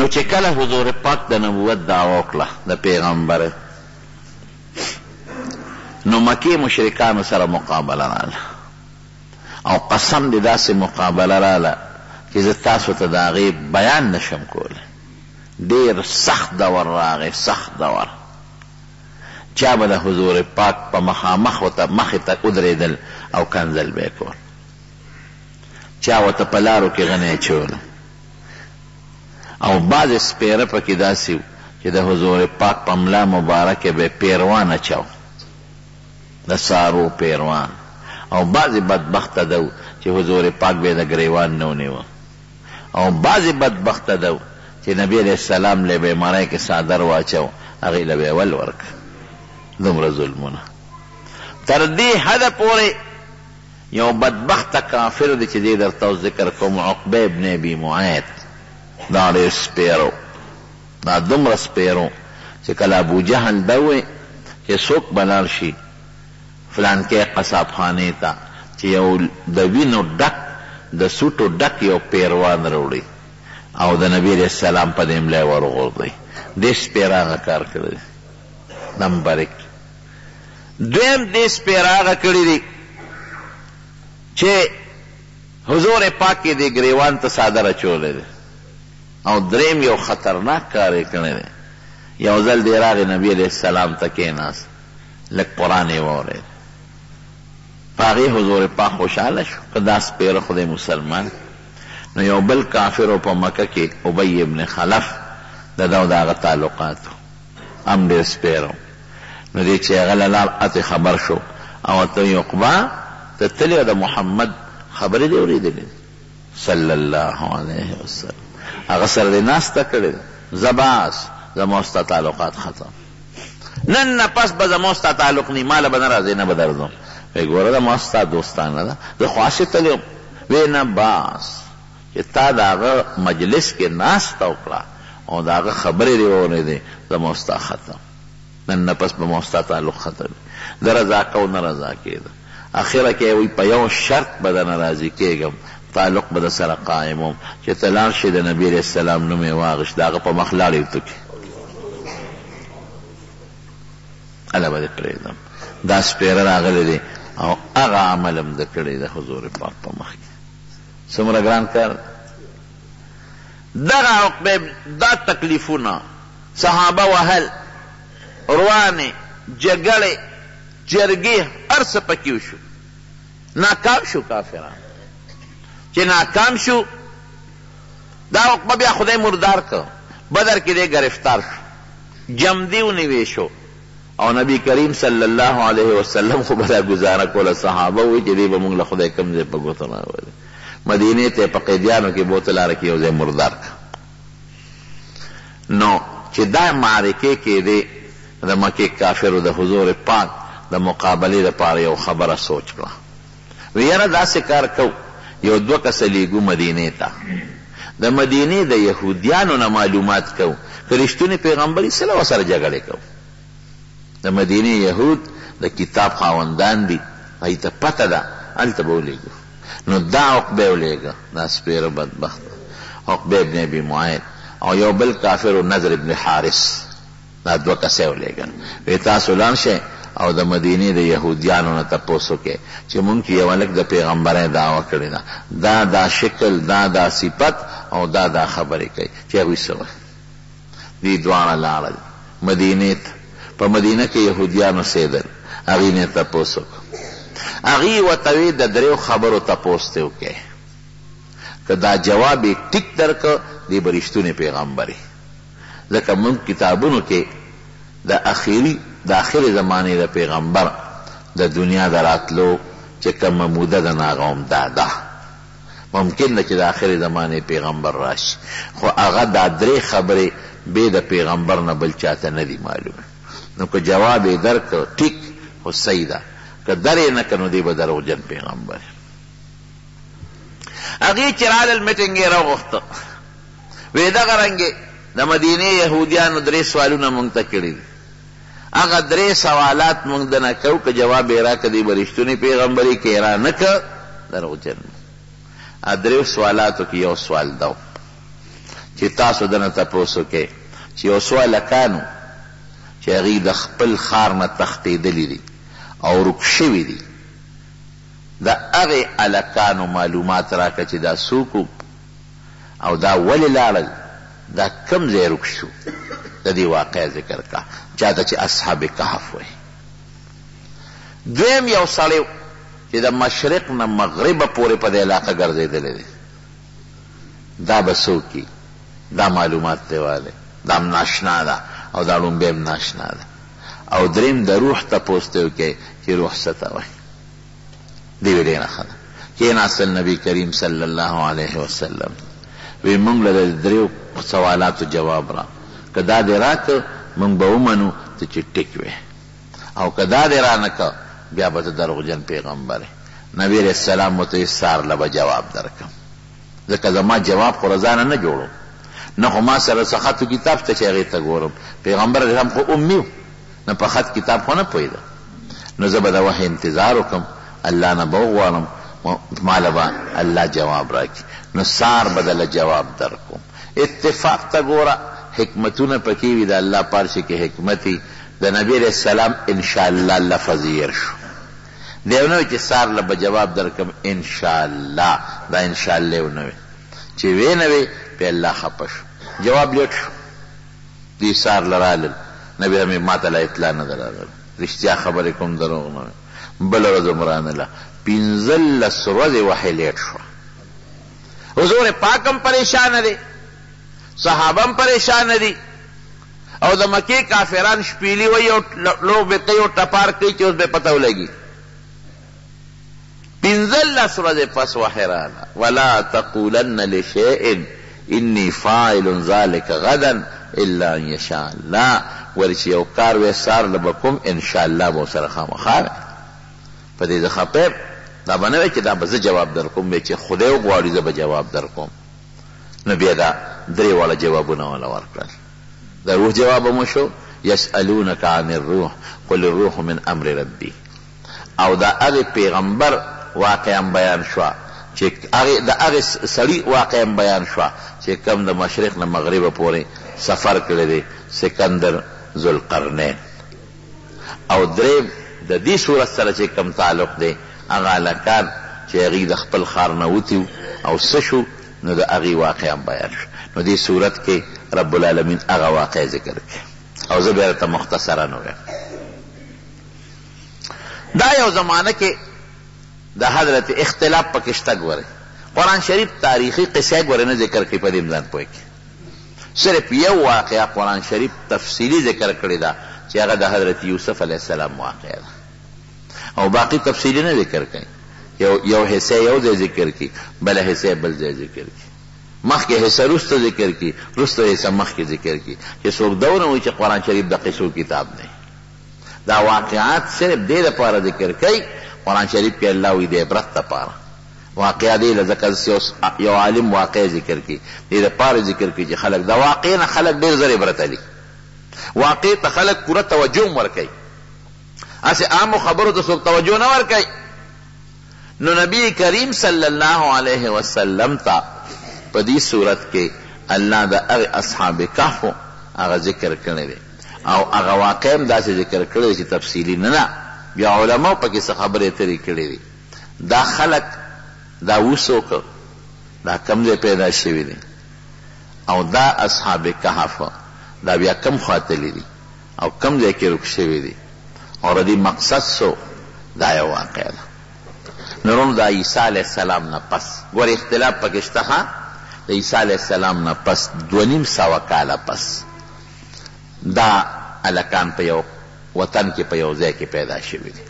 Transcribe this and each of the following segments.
نو چې کله حضور پاک د نبوت دعوا وکړه د پیغمبر، نو مکی مشرکانو سره مقابله رااله، او قسم دې داسې مقابله رااله چې زه تاسو ته د هغې بیان نشم کولی. ډېر سخت دور راغی، سخت دور. چا به د حضور پاک په مخامخ ورته مخې ته ودرېدل او کنځل به یې کول، چا ورته په لارو کې غنی اچوله، او بعضې سپېره پکې داسې و چې د حضور پاک په ملا مبارکه به پیروان اچو، د سارو پیروان، او بعضې بدبخته ده چې حضور پاک به د ګریوان نه ونیوه، او بعضې بدبخته ده چې نبی علیه السلام له بیماری کې څادر واچو، هغې له به یې ول ورکړه. دومره ظلمونه تر دې حده پورې یو بدبخته کافر دی چې دې درته ذکر کوم، عقبه ابن ابي معیط، دا ډېر سپیرو، دا دومره سپیرو چې کله ابو جهل ده وی چې څوک به لاړ شي فلانکې قصاب خانې ته چې یو د وینو ډک د سوټو ډک یو پیروان راوړي او د نبی علیه السلام په دې ملا ورغورځوي، دې سپیره هغه کار کړی. نمبر 1 دویم دې سپیره هغه کړي دي چې حضور پاک کې دې ګریوان ته څادر اچولی دی، او دریم یو خطرناک کار یې کړی دی. یو ځل دې راغی نبی علیه السلام ته کېناست، لږ قرآن یې واورېد، په هغې حضور پاک خوشحاله شو که دا سپیره خدای مسلمان. نو یو بل کافرو په مکه کې ابی ابن خلف د ده او د هغه تعلقاتو هم ډېر سپیره، نو دې چې هغه له لاړ اتې خبر شو او ورته ویې عقبه ته تلې د محمد خبرې دې اورېدلې صلی الله علیه وسلم، هغه سره دې ناسته کړې ده، زه بس زما ستا تعلقات ختم، نن نه پس به زما ستا تعلق نی، ماله به نه راځې نه به درځم. وی ګوره دا ما ستا دوستانه ده، زه خو هسې تللی یم. وی نه بس چې تا د هغه مجلس کې ناسته وکړه او د هغه خبرې دې واورېدې، زما ستا ختم، نن نه پس به ما ستا تعلق ختم. زه رضا کو نه رضا کېده، اخره کې وی په یو شرط به درنه راضي کېږم، تعلق به در سره قائموم چې ته لاړ شې د نبي علیه السلام نوم یې واغېست، د هغه په مخ لاړې وتکې، هله به دې پرېږدم. دا سپېره راغلی دی او هغه عمل هم ده کړی د حضور پاک په مخ کې. څومره ګران کار. دغه عقبه دا تکلیفونه صحابه وهل، روانې جګړې جرګې هر څه پکې وشو، ناکام شو کافران. چې ناکام شو دا عقبه بیا خدای مردار که، بدر کې دی گرفتار شو، جمدی ونیوی شو، او نبی کریم صلی الله علیه وسلم خو به دا گزاره کوله، صحابه وی چې دی به موږ له خدای کم ځای په ګوته راولي، مدینې ته په قیدیانو کې بوته لاره کې یو ځای مردار که. نو چې دا معرکې کې دی د مکې کافرو د حضور پاک د مقابلې دپاره یو خبره سوچ کړه، وی یاره داسې کار کو، یو 2 کسه لیږو مدینې ته، د مدینې د یهودیانو نه معلومات کو که رښتونې پیغمبري څه له ورسره جګړې کو. د مدینې یهود د کتاب خاوندان دي، هغوی ته پته ده، هلته به ولیږو. نو دا عقبه ولیږه، دا سپېره بدبخت عقبه ابن ابي معیط، او یو بل کافر نضر ابن حارث، دا 2 کسه ولیږل. وی تاسو لاړ شئ او د مدینې د یهودیانو نه تپوس وکړئ چې مونږ چې یو هلک د پیغمبرۍ دعوه کړې ده، دا شکل، دا صفت او دا خبرې کوي چې هغوی څه وایي. دې دواړه لاړل مدینې ته، په مدینه کې یهودیانو اوسېدل، هغوی نه تپوس وکړو، هغوی ورته وی د 3 خبرو تپوس ته وکړئ، که دا جواب یې ټیک درکړه دی به رښتونی پیغمبري، ځکه موږ کتابونو کې د آخري زمانې د پیغمبر د دنیا د راتلو چې کومه موده ده نو هغه هم دا ده، ممکن ده چې د آخري زمانې پیغمبر راشي، خو هغه دا 3 خبرې بې د پیغمبر نه بل چاته نه دي معلومه. نو که جواب یې درکړه ټیک خو صحیح ده، که در یې نه کړه نو دی به دروغجن پیغمبر. هغې چې رالل میټنګ یې راوغوښته، وی دغه رنګې د مدینې یهودیانو 3 سوالونه مونږ ته کړي دي، هغه 3 سوالات مونږ د نه کوو، که جواب یې راکړه دی به رښتونی پیغمبري، که یې را نه کړه دروغجن. 3 سوالاتو کې یو سوال ده چې تاسو دنه تپوس وکئ چې یو څو هلکانو چې هغوی د خپل ښار نه تښتېدلي دي او ورک شوي دي، د هغې هلکانو معلومات راکړه چې دا څوک او دا ولې لاړل، دا کم ځای ورک شو، د دې واقع ذکر کا چاته چې اصحاب کهف وایي. دویم یو سړی چې د مشرق نه مغربه پورې په دې علاقه ګرځېدلی دی، دا به څوک وي؟ دا معلومات دی والی، دا هم ناشنا ده او دا ړومبی هم ناشنا ده. او دریم د روح تپوس ته وکئ چې روح څه ته وایي. دې ویې ډېره ښه ده. کېناستل نبي کریم صلی الله علیه وسلم وی مونږ له د دریو سوالاتو جواب را، که دا دې راکړه مونږ به ومنو ته چې ټیک وې، او که دا دې را نه کړه بیا به ته دروغجن پیغمبر یې. نبی علیه السلام ورته سار له به جواب درکړم، ځکه زما جواب خو رضانه نه جوړو، نه خو ما سره څه خط و کتاب شته چې هغې ته ګورم. پیغمبر علیه السلام خو امي و، نه په خط کتاب خو نه پوهېده. نو زه به د وحی انتظار وکړم، الله نه به وغواړم ماله به الله جواب راکړي. نو سار بدله جواب درکوم. اتفاق ته ګوره حکمتونه پکې وي، د الله پارشي کې حکمت وي. د نبی علیه السلام انشاءالله لفظ هیر شو، دیو نه وي چې سار له به جواب درکم انشاءالله، دا انشاءالله ونه وي چې وی نه وي پې الله خفه شو، جواب لیټ شو. دی سار له رالل، نبی همې ما ته لا اطلاع نه ده راغلې، رښتیا خبرې کوم دروغ نه وي. بله ورځ هم رانله، 15 ورځې وحی لیټ شوه. حضور پاک هم پریشانه دی، صحابه هم پریشانه دي، او د مکې کافران شپیلي وایي او لوبې کوي او ټپار کوي چې اوس به پته ولګي. 15 ورځې پس وحی راغله، ولا تقولن لشیء انی فاعل ذلک غدا الا ان یشاء الله. ولې چې یو کار وی سار له به کوم انشاءالله به ورسره خامخا وی. په دې زه خپه یم، دا به نه وی چې دا به زه جواب در کوم، چې خدای وغواړي زه به جواب در کوم. نو بیا دا درې واړه جوابونه وله ورکړل. د روح جواب مو شو، یسألونک عن الروح قل الروح من امر ربی. او دا هغې پیغمبر واقعا بیان شوه چې د هغې سړي واقعا بیان شوه چې کم د مشرق نه مغربه پورې سفر کړی دی، سکندر ذوالقرنین. او دریم د دې صورت سره چې کم تعلق دی، هغه هلکان چې هغوی د خپل ښار نه وتي او څه شو، نو د هغې واقعا بیان شو. نو دې صورت کې رب العالمین هغه واقع ذکر کړي، او زه بیا درته مختصرا ووایم. دا یو زمانه کې د حضرت اختلاف پکې شته. ګورئ قرآن شریف تاریخي قصه ګورئ نه ذکر کړي، په دې ځان پوه کړي. صرف یو واقعه قرآن شریف تفصیلی ذکر کړې ده چې هغه د حضرت یوسف علیه السلام واقعه ده، او باقی تفصیلی نه ذکر کړي. یو حصہ یو ځای ذکر کړي، بله حصہ بل ځای ذکر کړي، مخکې حصہ وروسته ذکر کړي، وروسته حصہ مخکې ذکر کړي، چې څوک دا ونه وایي چې قرآن شریف د قصو کتاب دی. دا واقعات صرف دې دپاره ذکر کوي. قرآن شریف کې الله وایي د عبرت دپاره واقعه دی، ځکه یو عالم واقع ذکر کړي، دې دپاره ذکر کړي چې خلک د واقع نه خلک ډېر زر عبرت علي، واقع ته خلک پوره توجه هم ورکوي، هسې عامو خبرو ته څوک توجه نه ورکوي. نو نبی کریم صلی الله علیه وسلم ته په دې صورت کې الله د هغې اصحاب کهفو هغه ذکر کړی دی، او هغه واقع هم داسې ذکر کړی دی چې تفصیلي نه، بیا علماو پکې څه خبرې اترې کړې دي. دا خلک دا وڅوک دا کم ځای پیدا شوي دي، او دا اصحاب کهف دا بیا کم خواته دي او کم ځای کې رک شوي دي، او د دې مقصد څه دا یو واقع ده. نو د عیسی علیه السلام نه پس ګورې اختلاف پکې شته. د عیسی علیه السلام نه پس 2.5 کاله پس دا هلکان په یو وطن کې په یو ځای کې پیدا شوي دي.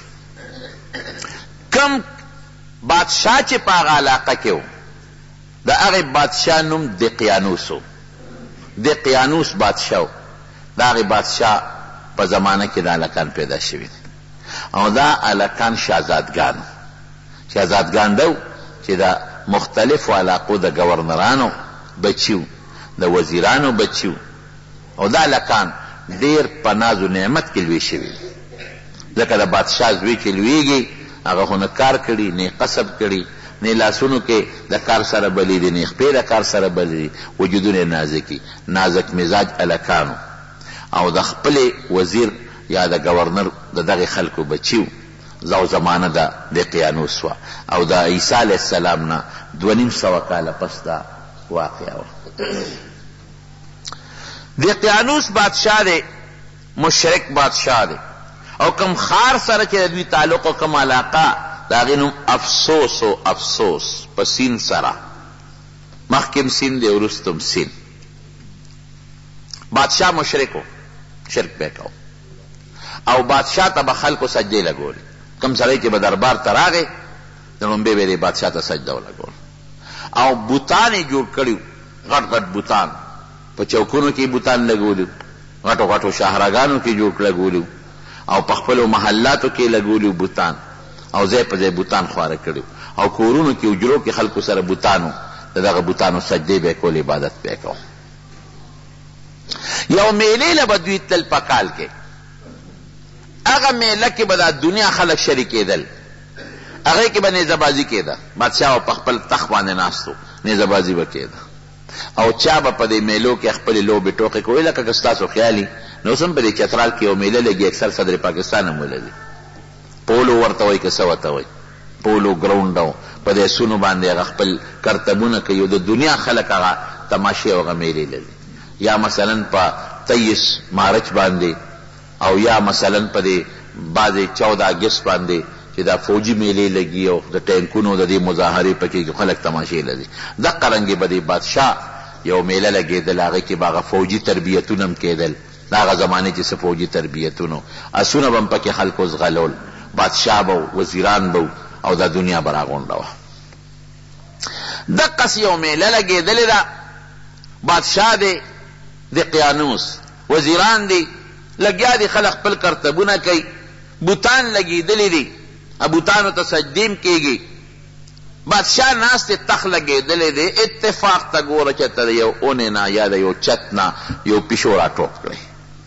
کم بادشاه چې په هغه علاقه کې و، د هغې بادشاه نوم دقیانوس و. دقیانوس بادشاه و، د هغې بادشاه په زمانه کې د هلکان پیدا شوي دي، او دا هلکان شهزادګان دو چې د مختلفو علاقو د گورنرانو بچیو، د وزیرانو بچیو، او دا هلکان ډېر په ناز و نعمت کې لوی شوي، ځکه د بادشاه زوی چې لویږي هغه خو نه کار کړي نه قصب کړي، نه لاسونو کې د کار سره بلی دي، نه خپې د کار سره بلی دي، وجودونه نازکي، نازک مزاج الکانو. او د خپل وزیر یا د گورنر د دغه خلکو بچیو زو زمانه د دقیانوس وا، او د عیسی علیه السلام نه 250 کاله پس دا واقعه وا. دقیانوس بادشاہ دی، مشرک بادشاہ دی، او کم خار سره چې دوی تعلق او کم علاقه د هغې نوم افسوس او افسوس په سین سره، مخکې سین دی وروسته سین. بادشاہ مشرک و، شرک به کو، او بادشاہ ته به خلکو سجدې لګولې. کم سړی چې به دربار ته راغی د لومبې به یې بادشاہ ته سجده ولګول. او بوتان یې جوړ کړي، غټ غټ بوتان، په چوکونو کې بوتان لګولي، غټو غټو شاهراګانو کې جوړ لګولي، او په خپلو محلاتو کې لګولي بوتان، او ځای په ځای بوتان خواره کړي، او کورونو کې حجرو کې خلکو سره بوتانو، د دغه بوتانو سجدې به یې کول، عبادت به یې کو. یو میلې له به دوی تل په کال کې، هغه میله کې به د دنیا خلک شریکېدل، هغې کې به نیزهبازي کېده، بادشاه په خپل تخت باندې ناست و، نیزهبازي به کېده، او چا به په دې میلو کې خپلې لوبې ټوقې کوي. لکه که ستاسو خیالي نو اوس هم په دې چترال کې یو میله لګي، اکثر صدر پاکستان هم ولري، پولو ورته وایي که څه ورته وایي، پولو ګراونډ، او په دې سونو باندې هغه خپل کرتبونه کوي، او د دنیا خلک هغه تماشې او هغه میلې لري. یا مثلا په 23 مارچ باندې، او یا مثلا په دې بعضې 14 اګست باندې چې دا فوجي میلې لګي، او د ټینکونو د دې مظاهرې پکې خلک تماشې لري. دقه رنګې به دې بادشاه یو میله لګېدل، هغې کې به هغه فوجي تربیتونه هم کېدل، د هغه زمانې چې څه فوجي تربیتونو، اسونه به هم پکې خلکو زغلول، بادشاه به وزیران به او دا دنیا به راغونډه وه. دقسې یو میله لګېدلې ده، بادشاه دی دقیانوس، وزیران دی لګیا دي، خلک خپل کرتبونه کوي، بوتان لګېدلې دي، بوتانو ته سجدې م کېږي، بادشاه ناست تخت لګېدلې دی. اتفاق ته ګوره چې ته د یو اونې نه یا د یو چت نه یو پیشو را ټوپ کړی.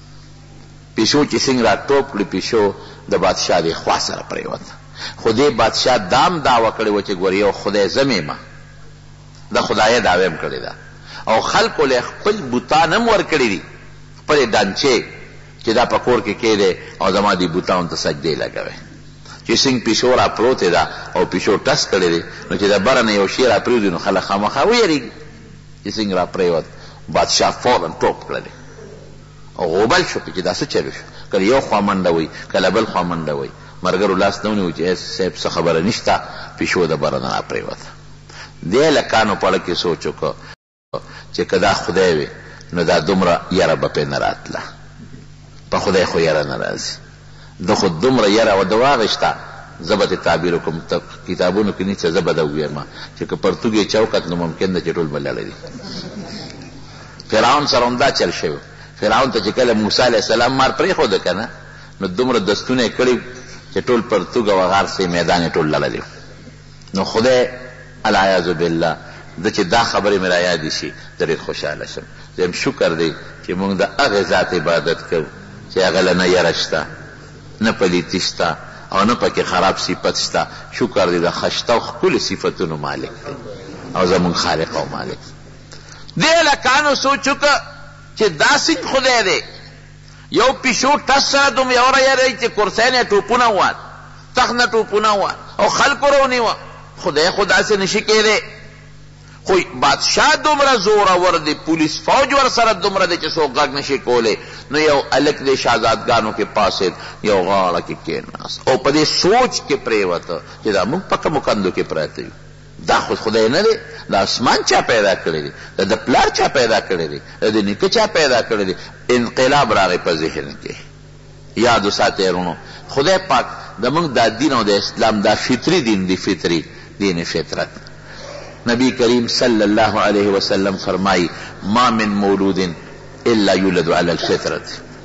پیشو چې څنګه را ټوپ کړي، پیشو د بادشاه د خوا سره پرېوته. خو دې بادشاه دام دعوه کړې وه چې ګوره یو خدای زه یم، د خدایه دعوه م کړې ده، او خلکو له خپل بوتان هم ورکړي دي، خپلې ډانچې چې دا په کور کې کېدی، او زما دې بوتانو ته سجدې لګوئ. چې څنګه پیشو را پروتې ده او پیشو ټس کړی دی، نو چې د بره نه یو شی را پرېوځي نو خلک خامخا ویرېږي چې څنګه را پرېوت. بادشاه فوراً ټوپ کړلی او غوبل شو چې دا څه چلو شو، کله یو خوا منډه وی، کله بل خوا منډه وی، ملګرو لاس نه ونیو چې صاحب څه خبره نشته، پیشو د بره نه را پرېوته. دې هلکانو په اړه کې سوچ وکړه چې که دا خدای وي نو دا دومره یره به پرې نه راتله، په خدای خو یره نه راځي، د خو دومره یره و د واغشته. زه به تعبیر وکړم، کتابونو کې نشته، زه به ده ووایم چې که پرتوګ یې چوکت نو ممکن ده چې ټول به لړه دي. فرعون سره هم دا چل شوی، فرعون ته چې کله موسی علیه السلام مار پرېښوده که نه، نو دومره دستونه یې کړي چې ټول پرتوګ او غار سي میدان یې ټول لړه دي. نو خدای العیاذ بالله د چې دا خبرې مې را یادې شي زه ډېر خوشحاله شم. زم شکر دی چې موږ د هغې ذات عبادت کوو چې هغه له نه یره شته، نه پلیتي شته، او نه پکې خراب صفت شته. شکر دی د خشته او ښکلې صفتونو مالک دی، او زموږ خالق او مالک. دې هلکانو سوچ وکړه چې دا څنګه خدای دی، یو پیشو ټس سره دومره یوره یری چې کرسۍ نه ټوپونه ووات، تخت نه ټوپونه ووات، او خلکو رونیوه. خدای خو داسې نشي کېدی، خو بادشاه دومره زورور دی، پولیس فوج ور سره دومره دی چې څوک غږ نشي کولی. نو یو هلک دی شهزادګانو کې پاسېد، یو غاړه کې کېناست او په دې سوچ کې پرېوته چې دا موږ په کومو کندو کې پراته یو، دا خو خدای نه دی، دا اسمان چا پیدا کړی دی، د پلار چا پیدا کړی دی، د نیکه چا پیدا کړی دی. انقلاب راغی په ذهن کې. یاد وساتئ ورونو، خدای پاک زموږ دا دین او د اسلام دا فطري دین دی، فطري دین فطرت. نبی کریم صلی اللہ علیہ وسلم فرمائی ما من مولود الا یولد علی الفطرت.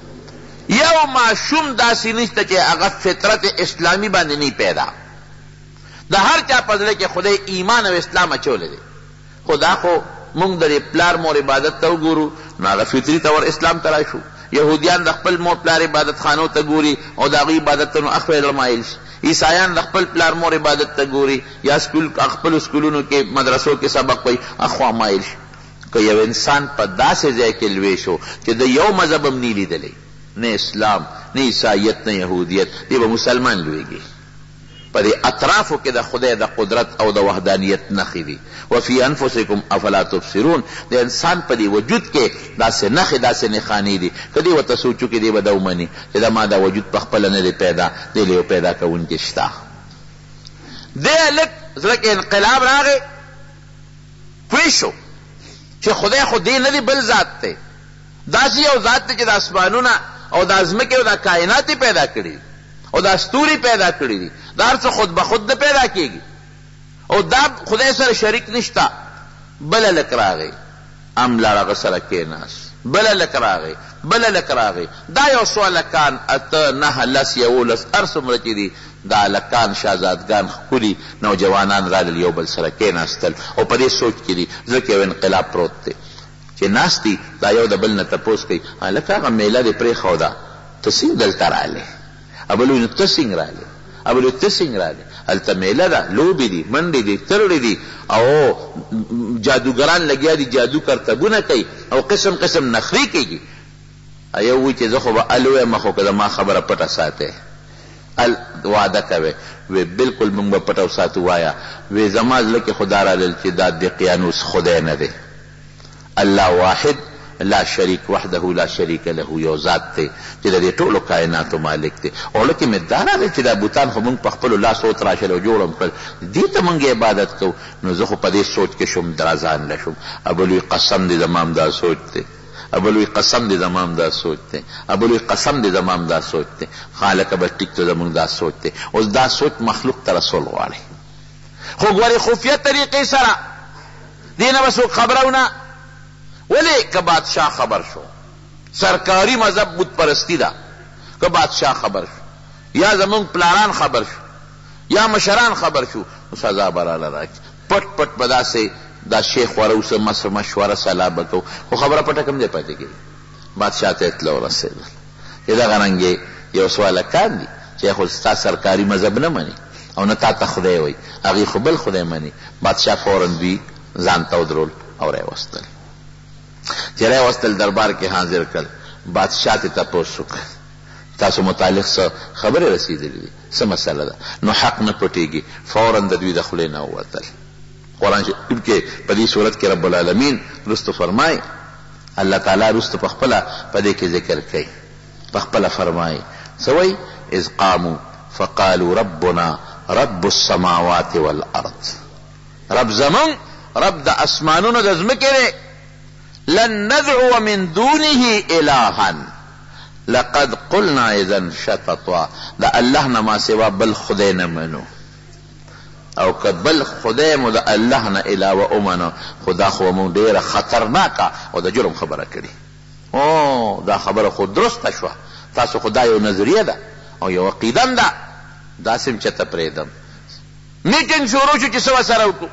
یو معشوم داسی نشته چې هغه فطرت اسلامی باندې نه پیدا، د هر چا په زړه کې خدای ایمان او اسلام اچولی دی. خدا خو مونږ د پلار مور عبادت ته وګورو نو هغه فطري طور اسلام ته راشو. یهودیان د خپل مور پلار عبادت خانو ته ګوري او د هغوی عبادت ته نو اخ پیدا مایل شي. عیسایان د خپل پلار مور عبادت ته ګوري یا خپلو سکولونو کې مدرسو کې سبق وایي اخوا مایل شي. که یو انسان په داسې ځای کې لوی شو چې د یو مذهب هم نی لیدلی، نه اسلام نه عیسایت نه یهودیت، دی به مسلمان لویږي. په دې اطرافو کې د خدای د قدرت او د وحدانیت نښې دي. وفي انفسکم افلا تبصرون، د انسان په دې وجود کې داسې نښې داسې نښانې دي که دی ورته سوچو کې دی به دا ومني چې دا ما دا وجود په خپله نه دی پیدا، دی له یو پیدا کوونکي شته. دی لږ زړه کې انقلاب راغی، پوه شو چې خدای خو دی نه دی بل ذات دی، داسې یو ذات دی چې د اسمانونه او د ځمکې او د کائنات پیدا کړي او دا ستوري پیدا کړي دي، دا هر څه خود به خود نه پیدا کېږي او دا خدای سره شریک نشته. بله لک راغی ام لاړ هغه سره کېناست، بله لک راغی بله لک راغی، دا یو څو هلکان اته نهه لس یولس هر څومره چې دي دا هلکان شهزادګان ښکلي نوجوانان رالل یو بل سره کېناستل او په دې سوچ کې دي زړه کې یو انقلاب پروت دی چې ناست دي دا یو د بل نه تپوس کوي هلکه هغه میله دې پرېښوده ته څنګه دلته رالی؟ ابل وی نو ته څنګه رالی؟ ابل وی ته څنګه رالی؟ هلته میله ده، لوبې دي، منډې دي، ترړې دي او جادوګران لګیا دي جادو کرتبونه کوي او قسم قسم نخرې کېږي. یو وی چې زه خو به ال ویم خو که زما خبره پټه ساتې ال وعده کوې وی بلکل موږ به پټه وساتو. وایه وی زما زړه کې خدا رالل چې دا د قیانوس خدای نه دی، الله واحد لا شریک وحده لا شریک له، یو ذات دی چې د دې ټولو کائناتو مالک دی. او لکه مې دا راغی چې دا بوتان خو موږ په خپلو لاسو وتراشل او جوړ هم کړل، دې ته موږ عبادت کوو. نو زه خو په دې سوچ کې شوم درازان له شوم. ابلوی قسم دې زما هم دا سوچ دی، ابلوی قسم دې زما هم دا سوچ دی، ابلوی قسم دې زما هم دا سوچ دی. خالقه به ټیک ته زموږ دا سوچ دی. اوس دا سوچ مخلوق ته رسول غواړي، خو ګورې خفیه طریقې سره دې نه به څوک خبره ونه. ولی که بادشاہ خبر شو سرکاری مذہب بت پرستی دا، که بادشاہ خبر شو یا زمونږ پلاران خبر شو یا مشران خبر شو نو سزا براله راکړي. پټ پټ به داسې دا شیخ وره اوسه مشوره سلا به کوو، خو خبره پټه کم دی پاتې کېږي. بادشاہ ته اطلاع ورسېدل چې دغه رنګې یو څو هلکان دي چې خو ستا سرکاري مذهب نه مني او نه تا ته خدای وایي، هغې خو بل خدای مني. بادشاہ فورا دوی ځان ته ودرول او راوستل. چې راوستل دربار کې حاضر کړل، بادشاہ ته تپوس وکړ تاسو متعلق څه خبرې رسېدلې دي، څه مسله ده؟ نو حق نه پټېږي، فورا د دوی د خولې نه ووتل. قرآن شریف کې په دې صورت کې رب العالمین رستو فرمایي، الله تعالی رستو په خپله په دې کې ذکر کوي، په خپله فرمایي څه وایي؟ اذ قاموا فقالوا ربنا رب السماوات والارض، رب زمون رب د اسمانونو د ځمکې دی، لن ندعو من دونه الها لقد قلنا اذا شططا، دا الله نه ما سوا بل خدای نه منو، او که بل خدای مو د الله نه علاوه ومنو خدا خو مو ډیره خطرناکه او د جرم خبره کړي. او دا خبره خو درسته شوه، تاسو خو دا یو نظریه ده او یو عقیده ده، داسې م چته پرېږدم. میټینګ شروع شو چې څه ورسره وکړو.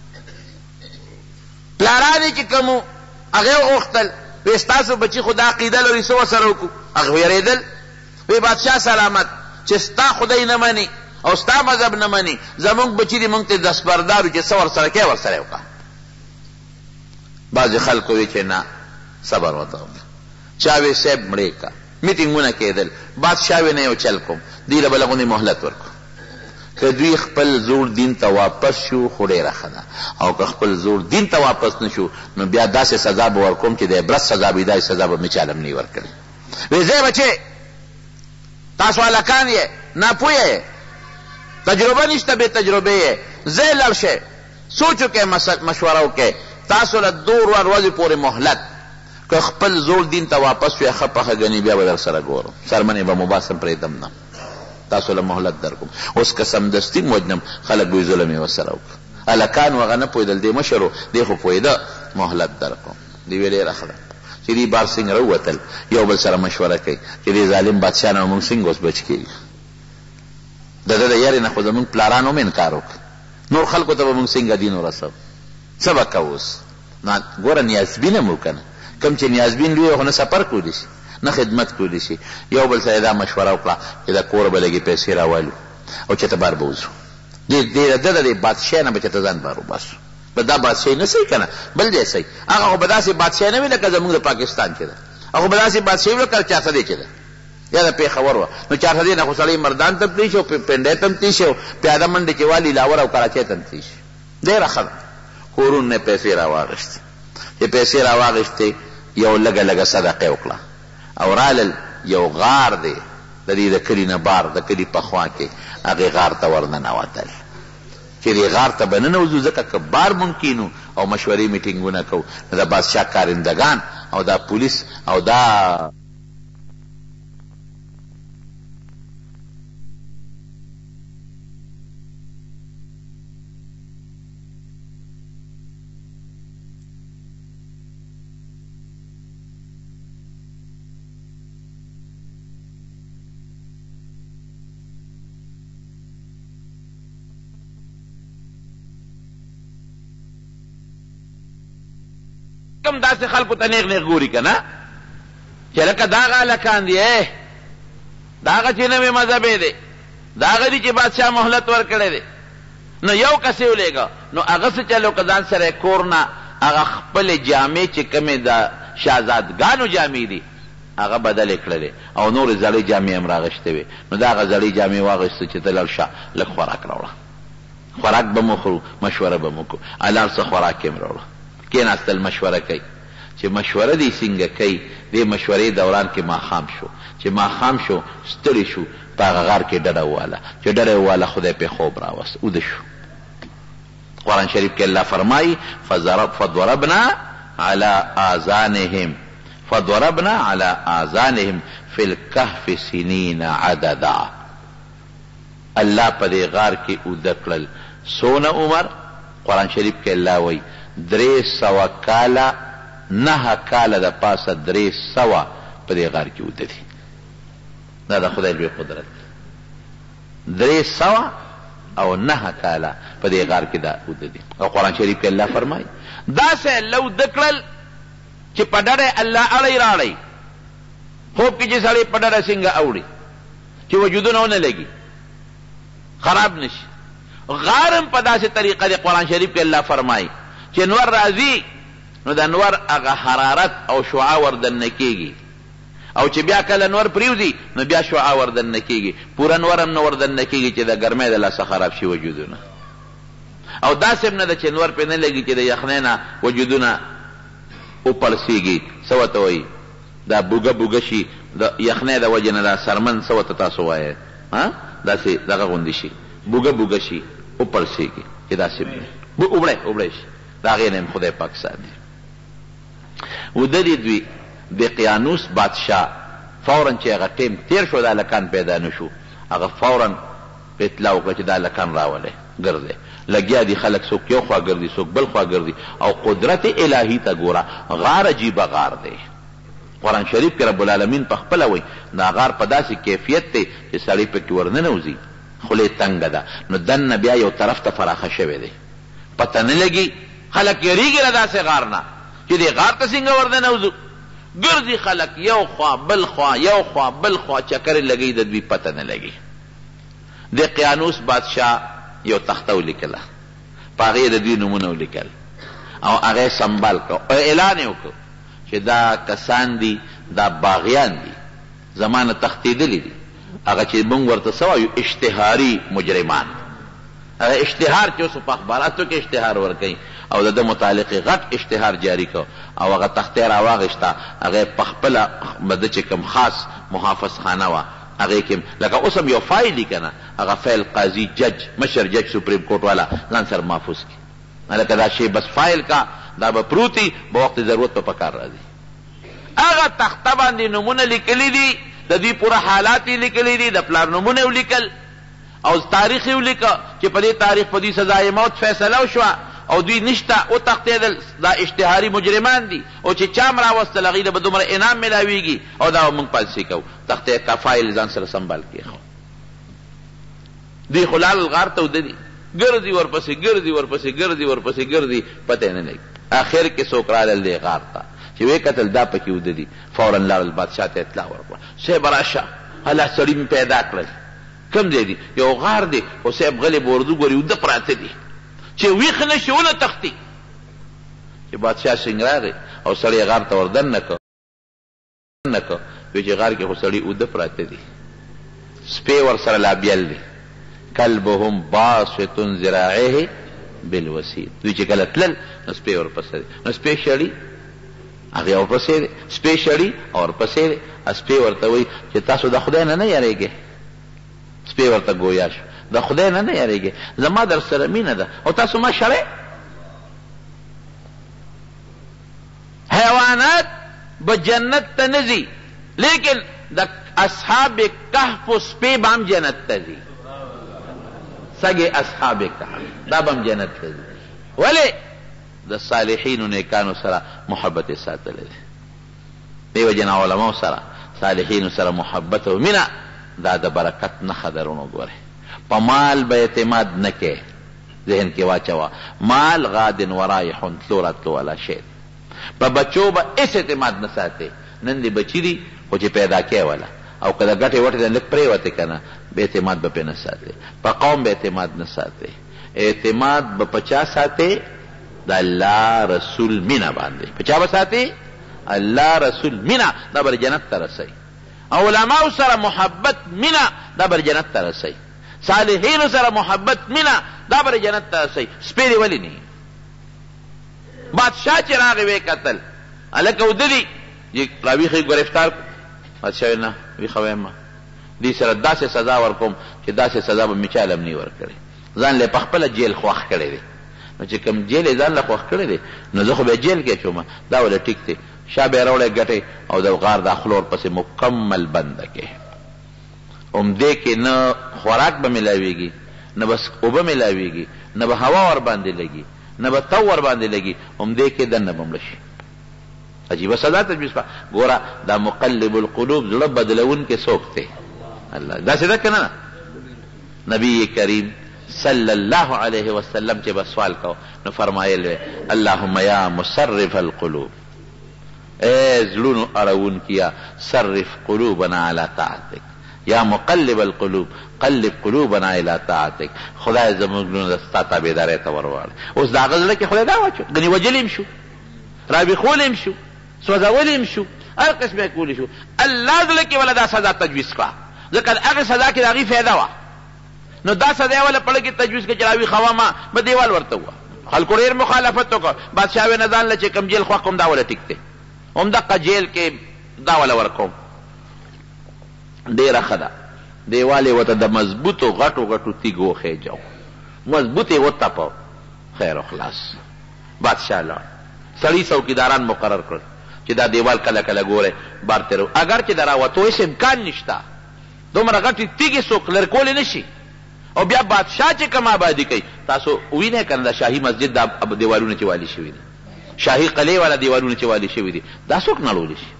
پلاران چې کومو هغه وغوښتل وی ستاسو بچي خو دا عقیده لري څه ورسره وکړو؟ هغه ویرېدل وی بادشاه سلامت چې ستا خدای نه مني او ستا مذهب نه مني، زمونږ بچي دي مونږ ته دستبردارو چې څه ورسره کوې ورسره وکړه. بعضې خلکو وی چې نه صبر ورته وکړه. چا وی صاحب مړې که میټینګونه کېدل، بادشاه وی نه یو چل کوم، دوی له بله غوندې مهلت ورکړو. که دوی خپل زوړ دین ته واپس شو خو ډېره ښه ده، او که خپل زوړ دین ته واپس نه شو نو بیا داسې سزا به ورکوم چې د عبرت سزا به داسې سزا به مې چا هم نه وي ورکړې. وی ځای بچې تاسو هلکان یې ناپویه یې، تجربه نشته، بې تجربې یې، ځای لړ شئ، سوچ وکئ، مشوره وکئ. تاسو له 2 ورځې پورې مهلت، که خپل زوړ دین ته واپس شوې ښه پخه ګنې بیا به در سره ګورم، څرمنې به مو باسم پرېږدم نه، تاسو له مهلت درکوم. اوس که سمدستي وجنم خلک وایي ظلم یې ورسره وکړه. هلکان هغه نه پوهېدل، دې مشر و دې خو پوهېده، مهلت درکوم. دې ویې ډېره ښه ده چې دې بار څنګه راووتل، یو بل سره مشوره کوي چې دې ظالم بادشاه نه مونږ څنګه اوس بچ کېږي. د ده د یارې نه خو زمونږ پلارانو هم انکار وکړ، نور خلکو ته به مونږ څنګه دین ورسوو، څه به کوو اوس؟ ګوره نیازبین هم و که نه، کوم چې نیازبین لوی خو نه سفر کولی شي نه خدمت کولی شي. یو بل سره دا مشوره وکړه چې د کور به لږې پیسې راوالو او چېرته بار به وځو د د بادشاه نه به چېرته ځان بار وباسو به دا بادشاهي نه صحیح که نه بل ځای صحیح هغه خو به داسې بادشاهي نه وي لکه زمونږ د پاکستان چې ده هغه به داسې بادشاهي وي لکه چارسدې چې ده یا د پېښور وه نو چارسدې نه خو سړی مردان ته پرېښي او پنډۍ ته هم تېښي او پیاده منډې چې والي لاور او کراچۍ ته هم تېښي ډېره ښه ده کورونو نه پیسې راواغېستې چې پیسې راواغېستې یو لږه لږه صدقه وکړه او رالل یو غار دی د دې د کلي نه بار د کلي په خوا کې هغې غار ته ورننوتل چې دې غار ته به ننوځو ځکه که بار ممکن وو او مشورې میټینګونه کوو نو د بادشاه کارندګان او دا پولیس او دا کم داسې خلکو ته نیغ نیغ ګوري که نه چې لکه دا هغه هلکان دي دا هغه چې نوې مذهبې دی دا هغه دي چې بادشاه مهلت ورکړی دی نو یو کس یې ولېږه نو هغه څه چلو که ځان سره کور نه هغه خپلې جامې چې کومې د شهزادګانو جامې دي هغه بدلې کړلې او نورې زړې جامې هم راغشتې وې نو دا هغه زړې جامې واغېستې چې ته لاړ شه لږ خوراک راوړه خوراک به مو خورو مشوره به مو کوو لاړ څه خوراک یې هم راوړه کېناستل مشوره کوي چې مشوره دې څنګه کوي دې مشورې دوران کې ماښام شو چې ماښام شو ستړي شو په هغه غار کې ډډه وواله چې ډډه یې وواله خدای پې خوب راوست اوده شو قرآن شریف کې الله فرمایي فضربنا على آذانهم في الكهف سنين عددا الله په دې غار کې اوده کړل څونه عمر قرآن شریف کې الله وایي 300 کاله 9 کاله د پاسه 300 په دې غار کې اوده دي دا د خدای لوی قدرت 300 او 9 کاله په دې غار کې دا اوده دي او قرآن شریف کې الله فرمایي داسې الله اوده کړل چې په ډډه الله اړی راړی خوب کې چې سړی په ډډه څنګه اوړي چې وجودونه ونه لګي خراب نشي غارم په داسې طریقه د قرآن شریف کې الله فرمایي چې نور راځي نو د نور هغه حرارت او شعاع وردننه کېږي او چې بیا کله نور پریوځي نو بیا شعاع وردننه کېږي پوره نور هم نه وردننه کېږي چې د ګرمۍ د لاسه خراب شي وجودونه او داسې هم نه ده چې نور پرې نه لګي چې د یخنۍ نه وجودونه وپړسېږي څه ورته وایي دا بوږه بوږه شي د یخنۍ د وجې نه دا سرمن څه ورته تاسو وایئ داسې دغه غوندې شي بوږه بوږه شي وپړسېږي چې داسې اوبړی شي د هغې نه هم خدای پاک ساتي وده دي دوی دقیانوس بادشاه فورا چې هغه ټیم تیر شو دا هلکان پیدا نه شو هغه فورا په اطلاع وکړه چې دا هلکان راولئ ګرځئ لګیا دي خلک څوک یو خوا ګرځي څوک بل خوا ګرځي او قدرت الهي ته ګوره غار عجیبه غار دی قرآن شریف کې رب العالمین په خپله وایي دا غار په داسې کیفیت دی چې سړی پکې ورننوځي خولې تنګه ده نو دننه بیا یو طرف ته فراخه شوی دی پته نه لګي خلک یریږي له داسې غار نه چې دې غار ته څنګه ورننوځو ګرځي خلک یو خوا بل خوا یو خوا بل خوا چکرې لګي د دوی پته نه لګي دقیانوس بادشاه یو تخته ولیکله په هغې د دوی نومونه ولیکل او هغه سنبال کړ او اعلان یې وکړ چې دا کسان دي دا باغیان دي زمانه تښتېدلي دي هغه چې موږ ورته څه وایو اشتهاري مجرمان هغه اشتهار چې اوس په اخباراتو کې اشتهار ورکوي او د ده متعلق غټ اشتهار جاری کو او هغه تختې راواغېسته هغه په خپله د چې کوم خاص محافظ خانه وه هغې کې لکه اوس هم یو فایل وي که نه هغه فایل قاضي جج مشر جج سپریم کورټ والا ځان سره محفوظ کړي لکه دا شی بس فایل کا دا به پروتي به وخت ضرورت په پکار راځي هغه تخته باندې نومونه لیکلي دي د دوی پوره حالات یې لیکلي دي د پلار نومونه یې ولیکل او تاریخ یې ولیکه چې په دې تاریخ په دوی سزای موت فیصله وشوه او دوی نشته وتښتېدل دا اشتهاري مجرمان دي او چې چا هم راوستل هغوی ته به دومره انعام میلاویږي او دا به موږ پالیسي کوو تختې کا فایل ځان سره سنبال کېښو دوی خو لاړل غار ته وده دي ګرځي ورپسې ګرځي ورپسې ګرځي ورپسې ګرځي پته یې نه لګي اخر کې څوک رالل دې غار ته چې ویې کتل دا پکې وده دي فورا لاړل بادشاه ته اطلاع ورکړه صاحب راشه هله سړي مې پیدا کړل کم ځای دي؟ یو غار دی، خو صاحب غلی به اردو ګوري اوده پراته دي چې ویښ نه شي ونه تښتي. چې بادشاه سنګ راغی او سړی غار ته وردن نه کړ، وی چې غار کې خو سړي اوده پراته دي، سپی ورسره لا بیل دی، کلبهم باسط ذراعیه بالوسید. دوی چې کله تلل نو سپی ورپسې دی، نو سپی شړي هغې ورپسې دی، سپی شړي او ورپسې دی. سپی ورته وایي چې تاسو د خدای نه یریږئ. سپی ورته ګویا شو د خدای نه یریږئ، زما در سره مینه ده او تاسو ما شړئ. حیوانات به جنت ته نه ځي، لیکن د اصحاب کهف سپی به هم جنت ته ځي. سګې اصحاب کهف دا به هم جنت ته ځي. ولې؟ د صالحینو نیکانو سره محبت ساتلی دی. دیو جن علماء سره صالحینو سره محبت او مینه دا د برکت نښه ده. رونو ګورئ، په مال به اعتماد نه کې، ذهن کې واچوه، مال غادن ورایح تلو راتلو والا شی. په بچو به هېڅ اعتماد نه ساتئ. نن دې بچي دي خو چې پیدا کې والا، او که د ګټې وټې د لږ پرېوتې که نه، به اعتماد به پرې نه ساتئ. په قوم به اعتماد نه ساتئ. اعتماد به په چا ساتئ؟ د الله رسول مینه باندې. په چا به ساتئ؟ الله رسول مینه، دا به جنت ته رسئ. علماو سره محبت مینه، دا به جنت ته رسئ. صالحینو سره محبت مینه، دا به جنت ته رسئ. سپی دې ولې نه؟ بادشاہ چې راغی وی کتل، هلکه اوده دي، راویښې ګرفتار کړو. بادشاہ نه ویښه وایم، دې سره داسې سزا ورکوم چې داسې سزا به مې چاله هم نه ورکړې. ځان له پخپله جیل خوښ کړی دی. نو چې کوم جیل یې ځان له خوښ کړی دی، نو زه خو بیا جیل کې شوم، دا ولې ټیک دی. شا به یې راوړی ګټې او د غار دا خوله ورپسې مکمل بنده کې. همدې کې نه خوراک به میلاویږي، نه به اوبه میلاویږي، نه به هوا ور باندې لګي، نه به تو ور باندې لګي، همدې کې دننه به مړه شي. عجیبه سزا تجویز کړه. ګوره دا مقلب القلوب، زړه بدلونکی څوک دی؟ الله. داسې ده که نه؟ نبی کریم صلی الله علیه وسلم چې به سوال کو نو فرمایل وی اللهم یا مصرف القلوب، اے زړونو اړونکیا، صرف قلوبنا علی طاعتک، یا مقلب القلوب قلب قلوبنا الى طاعتک. خدای زموږ زړونه ستا تابعدارۍ ته ورواړي. اوس د هغه زړه کې خدای دا واچو، ګنې وجلی هم شو، رابېښولی هم شو، سوځولی هم شو، هر قسم یې کولی شو. الله زړه کې وله دا سزا تجویز کړه، ځکه د هغې سزا کې د هغې فایده وه. نو دا سزا یې وله پړه کې تجویز کړه چې راویښوه ما به دیوال ورته ووه. خلکو ډېر مخالفت وکړ. بادشاه وی نه ځان له چې کوم جیل خوښ کوم دا وله ټیک دی، همدقه جیل کې دا وله ورکوم. ډېره ښه ده. دیوال یې ورته د مضبوطو غټو غټو تیږو خېجو، مضبوط یې وتپو، خیر و خلاص. بادشاه لاړ، سړي څوکیداران مقرر کړل چې دا دیوال کله کله ګوره بار تېرو، اگر چې د راوتو هېڅ امکان نشته، دومره غټې تیږې څوک لرې کولی نه شي. او بیا بادشاه چې کوم آبادي کوي، تاسو وینئ که نه د شاهي مسجد دا دیوالونه چې والي شوي دي، شاهي قلعې والا دیوالونه چې والي شوي دي، دا څوک نړولی شي؟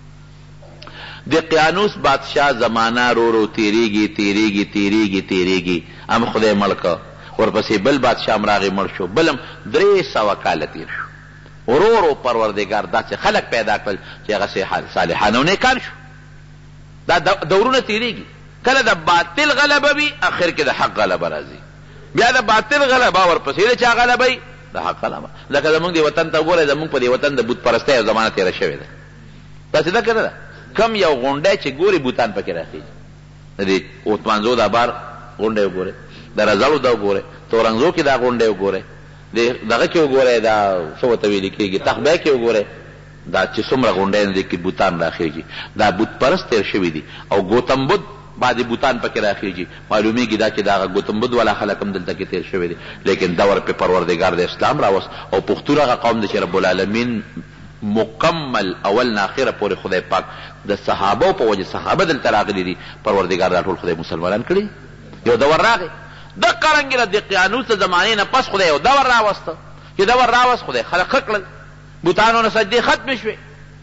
د قیانوس بادشاه زمانه رو رو تیریږي تیریږي تیریږي تیریږي، هم خدای مړ که، ورپسې بل بادشاه هم راغی مړ شو، بل هم 300 کاله تیر شو. ورو ورو پروردګار داسې خلک پیدا کړل چې هغه صالحان او نیکان شو. دا دورونه تیریږي، کله د باطل غلبه وي، اخر کې د حق غلبه راځي. بیا د باطل غلبه ورپسې د چا غلبه وي؟ د حق غلبه. لکه زمونږ دې وطن ته وګورئ، زمونږ په دې وطن د بت پرستۍ یو زمانه تېره شوې ده. داسې ده که نه ده؟ کم یو غونډی چې ګوري بوتان پکې راخېږي. د دې اوتمانزو دا بار غونډی وګورئ، د رزړو دا وګورئ، تورنګزو کې دا غونډی وګورئ، دغه کې وګورئ، دا څه ورته ویلې کېږي، تخبی کې وګورئ، دا چې څومره غونډی دي کې بوتان راخېږي. دا بت پرست تېر شوي دي. او ګوتم بد بعضې بوتان پکې راخېږي. معلومیږي دا چې د هغه ګوتم بد والا خلک هم دلته کې تېر شوي دي. لیکن دور پې پروردګار د اسلام راوست او پښتون هغه قوم دی چې رب العالمین مکمل اول نه اخره پورې خدای پاک د صحابو په وجه صحابه دلته راغلي دي، پروردګار دا ټول خدای مسلمانان کړي. یو دور راغی دقه رنګې د قیانوس د زمانې نه پس خدای یو دور راوسته، چې دور راوست خدای خلک ښه کړل، بوتانو نه سجدې ختمې شوې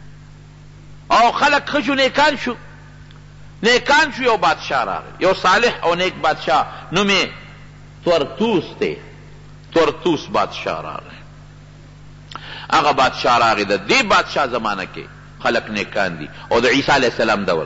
او خلک ښه شو، نیکان شو. نیکان شو. یو بادشاه راغی، یو صالح او نیک بادشاه، نوم یې تورتوس دی. تورتوس بادشاه راغی. هغه بادشاه راغی، د دې بادشاه زمانه کې خلق نیکان دي او د عیسی علیه السلام دور دی.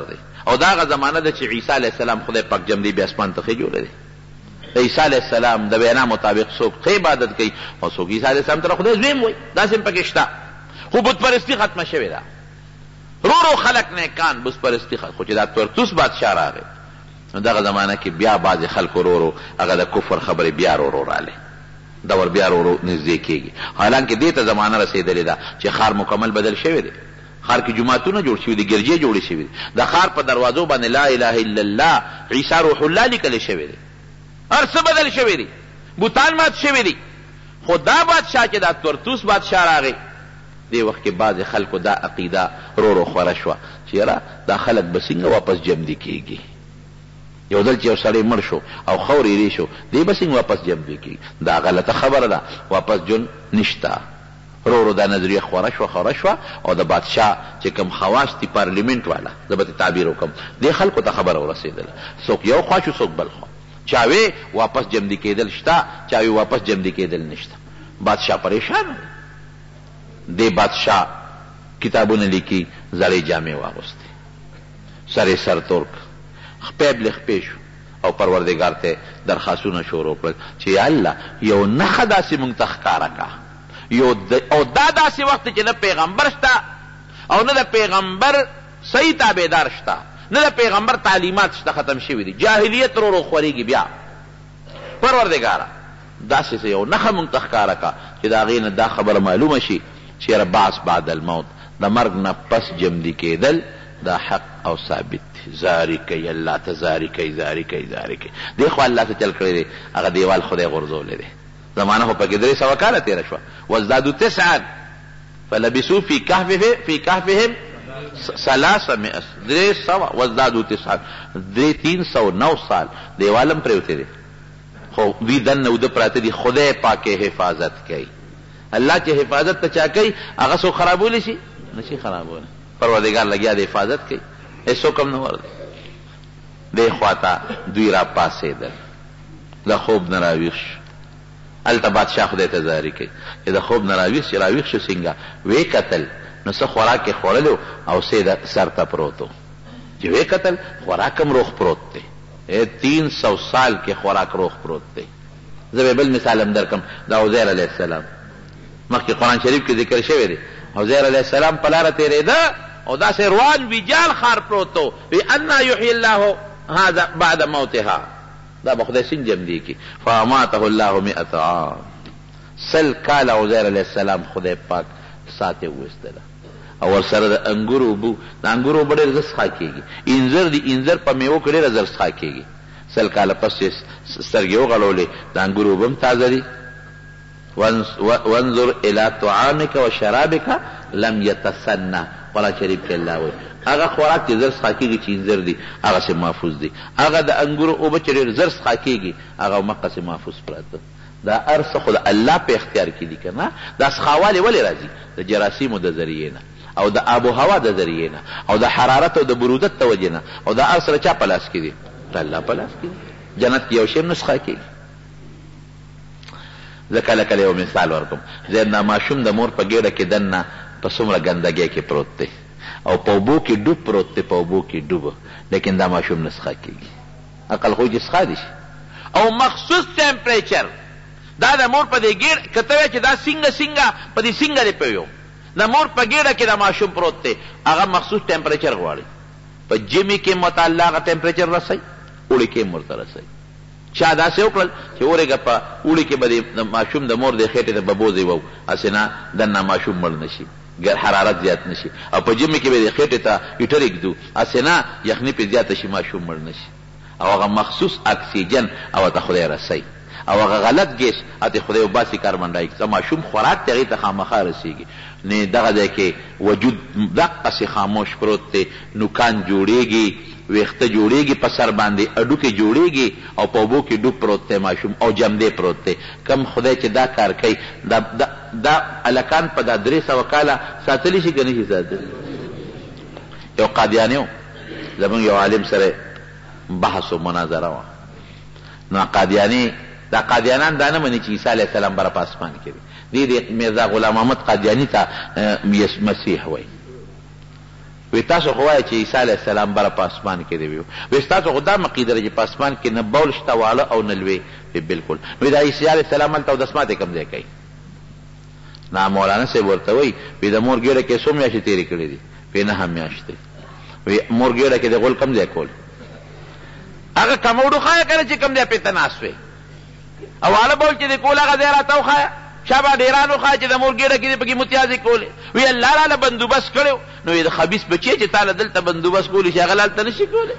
او دا هغه زمانه ده چې عیسی علیه السلام خدای پاک جمدی بیا اسمان ته خې جوړی دی. عیسی علیه السلام د وینا مطابق څوک ښه عبادت کوي او څوک عیسی علیه السلام ته خدای زویم وایي، داسې هم پکې شته. خو بت پرستي ختمه شوې ده، رو خلق نیکان بت پرستي خو چې دا تورتوس بادشاه راغی نو دغه زمانه کې بیا بعضې خلکو رو هغه د کفر خبرې بیا رو رالی، دور بیا رو نږدې کېږي. حالانکه دې ته زمانه رسېدلې ده چې ښار مکمل بدل شوی دی. ښار کې جوماتونه جوړ شوي دي، ګرجې جوړې شوي دي، د ښار په دروازو باندې لا اله الا الله عیسی روح الله لیکلی شوی دی. هر څه بدل شوی دي، بوتان مات شوي دي. خو دا بادشاه چې دا تورتوس بادشاه راغی دې وخت کې بعضې خلکو دا عقیده رو خوره شوه چې یاره دا خلک به څنګه واپس جمدي کېږي. یو ځل چې یو سړی مړ شو او خور یې شو دی به څنګه واپس جمدي کېږي. دا غلطه خبره ده، واپس جون نشته. رو دا نظریه خوره شوه او د بادشاه چې کوم خواص دي پارلیمنت والا زه به تعبیر وکړم دې خلکو ته خبره ورسېدله، څوک یو خوا شو څوک بل خوا، چاوی واپس جمدی کېدل شته، چاوی واپس جمدی کېدل نشته. بادشاه پریشان دی. بادشاه کتابونه لیکي، زړې جامې واغوستې، سر سر ترک، خپې بلې خپې شو او پروردګار ته درخواستونه شروع کړل چې یا الله یو نښه داسې مونږ ته ښکاره کا، او دا داسې وخت چې نه پیغمبر شته او نه د پیغمبر صحیح تابعدار شته، نه د پیغمبر تعلیمات شته، ختم شوي دي، جاهلیت رو خورېږي. بیا پروردګاره داسې یو نښه مونږ ته ښکاره کا چې د هغې نه دا خبره معلومه شي چې یاره بعث بعد الموت، د مرګ نه پس جمدي کېدل دا حق او ثابت دی. زاری کوي الله ته، زاری کوي. دی خو الله ته چل کړی دی، هغه دیوال خدای غورځولی دی. زمانه خو پکې 300 کاله تېره شوه. وازدادوا 9 فلبثوا في كهفهم 300 وازدادوا 9 309 سال دیوالم پرېوتی دی، خو دوی دننه اوده پراته دي. خدای پاک حفاظت کوي. الله چې حفاظت ته چا کوي هغه څوک خرابولی شي نشي خرابولی. پروردګار لګیا د حفاظت کوي، هېڅوک هم نه ورده. دې خواته دوی را پاسېدل، د خوب نه راویښ شو. هلته بادشاه خدای ته زاري کوي چې د خوب نه راویښ شو څنګه ویې کتل نو څه خوراک یې خوړلو او سیده سر ته پروت و. چې ویې کتل خوراک هم روغ پروت دی، 300 سال کې خوراک روغ پروت دی. زه به بل مثال هم درکم، د عزیر علیه السلام مخکې قرآن شریف کې ذکر شوی دی. عزیر علیه السلام په لاره تېرېده او داسې روان ویجال ښار پروت و، وی انا یحیی الله هذا بعد موتها، دا به خدای څنګه جمدي کړي. فاماته الله 100 عام، 100 کاله عزیر علیه السلام خدای پاک ساتې وویستله. او ورسره د انګورو اوبه، د انګورو اوبه ډېر زر څښا کېږي. انځر دي، انځر په میوو کې ډېره زر څښا کېږي. 100 کاله پس چې سترګې وغړولې د انګورو اوبه هم تازه دي. وانظر الى طعامك وشرابك لم يتسنى، قرآن شریف کې الله وایي هغه خوراک چې زر څښا کېږي چې انځر دي هغسې محفوظ دي، هغه د انګورو اوبه چې ډېر زر څښا کېږي هغه همقسې محفوظ پراته. دا هر څه خو د الله په اختیار کې دي که نه. دا څښاوالی ولې راځي؟ د جراثیمو د ذریعې نه او د آب و هوا د ذریعې نه او د حرارت او د برودت د وجې نه، او دا هر سره چا په لاس کې دي؟ د الله په لاس کې دي. جنت کې یو شی هم نه څښا کېږي. زه کله کله یو مثال ورکوم. زیدنا ماشوم د مور په ګېډه کې دننه په څومره ګندګۍ کې پروت دی او په اوبو کې ډوب پروت دی، په اوبو کې ډوبه، لیکن دا ماشوم نه څښا کېږي. عقل خو چې څښا دي شي. او مخصوص ټمپریچر دا د مور په دې ګېډه کته وی چې دا څنګه په دې څنګه دی پویو د مور په ګېډه کې د ماشوم پروت دی، هغه مخصوص ټمپریچر غواړي. په ژمي کې مطالعه هغه ټمپریچر رسوي، اوړي کې هم ورته رسوي. چا داسې وکړل چې اورېږه په اوړي کې به د ماشوم د مور د خېټې ته به بوزې وو، هسې نه دننه ماشوم مړ نه شي، حرارت زیات نه شي. او په ژمي کې به د خېټې ته هیټر ایږدو، هسې نه یخني پرې زیاته شي ماشوم مړ نه شي. او هغه مخصوص اکسیجن او ته خدای رسوي، او هغه غلط ګیس اته خدای وباسي کاربن ډای اکساید. ماشوم خوراک ته هغې ته خامخا رسېږي. نه دغه ځای کې وجود دقسې خاموش پروت دی، نوکان جوړېږي، ویخته جوړېږي په سر باندې، اډوکې جوړېږي او په اوبو کې ډوب پروت دی ماشوم، او جمدی پروت دی. کم خدای چې دا کار کوي دا هلکان په دا 300 کاله ساتلی شي که نه شي ساتلی؟ یو قادیانی و، زمونږ یو عالم سره بحث و مناظره وه. نو دا قادیانان دا نه مني چې عیسی علیه السلام بره په اسمان کې دی. دی د میرزا غلام محمد قادیاني ته مسیح وایي. وی تاسو خو وایئ چې عیسی علیه السلام بره په اسمان کې دی وی ستاسو خو دا عقیده ده چې په اسمان کې نه بول شته واړه او نه لوی وی بلکل وی دا عیسی علیه السلام هلته اودس ماتې کوم ځای کوي نه مولانا صاحب ورته وی وی د مور ګېډه کې څو میاشتې تېرې کړې دي وی 9 میاشتې وی مور ګېډه کې د غول کم ځای کول هغه کموډو ښایه کله چې کم ځای پې ته ناست وی او واړه بول چې د کول هغه ځای راته وښایه شابه ډېرانو ښایه چې د مور ګېډه کې دې پکې متیازې کولې وی الله راله بندوبست کړی نو د خبیث بچی چې تاله دلته بندوبست کولی شي هغه هلته نه شي کولی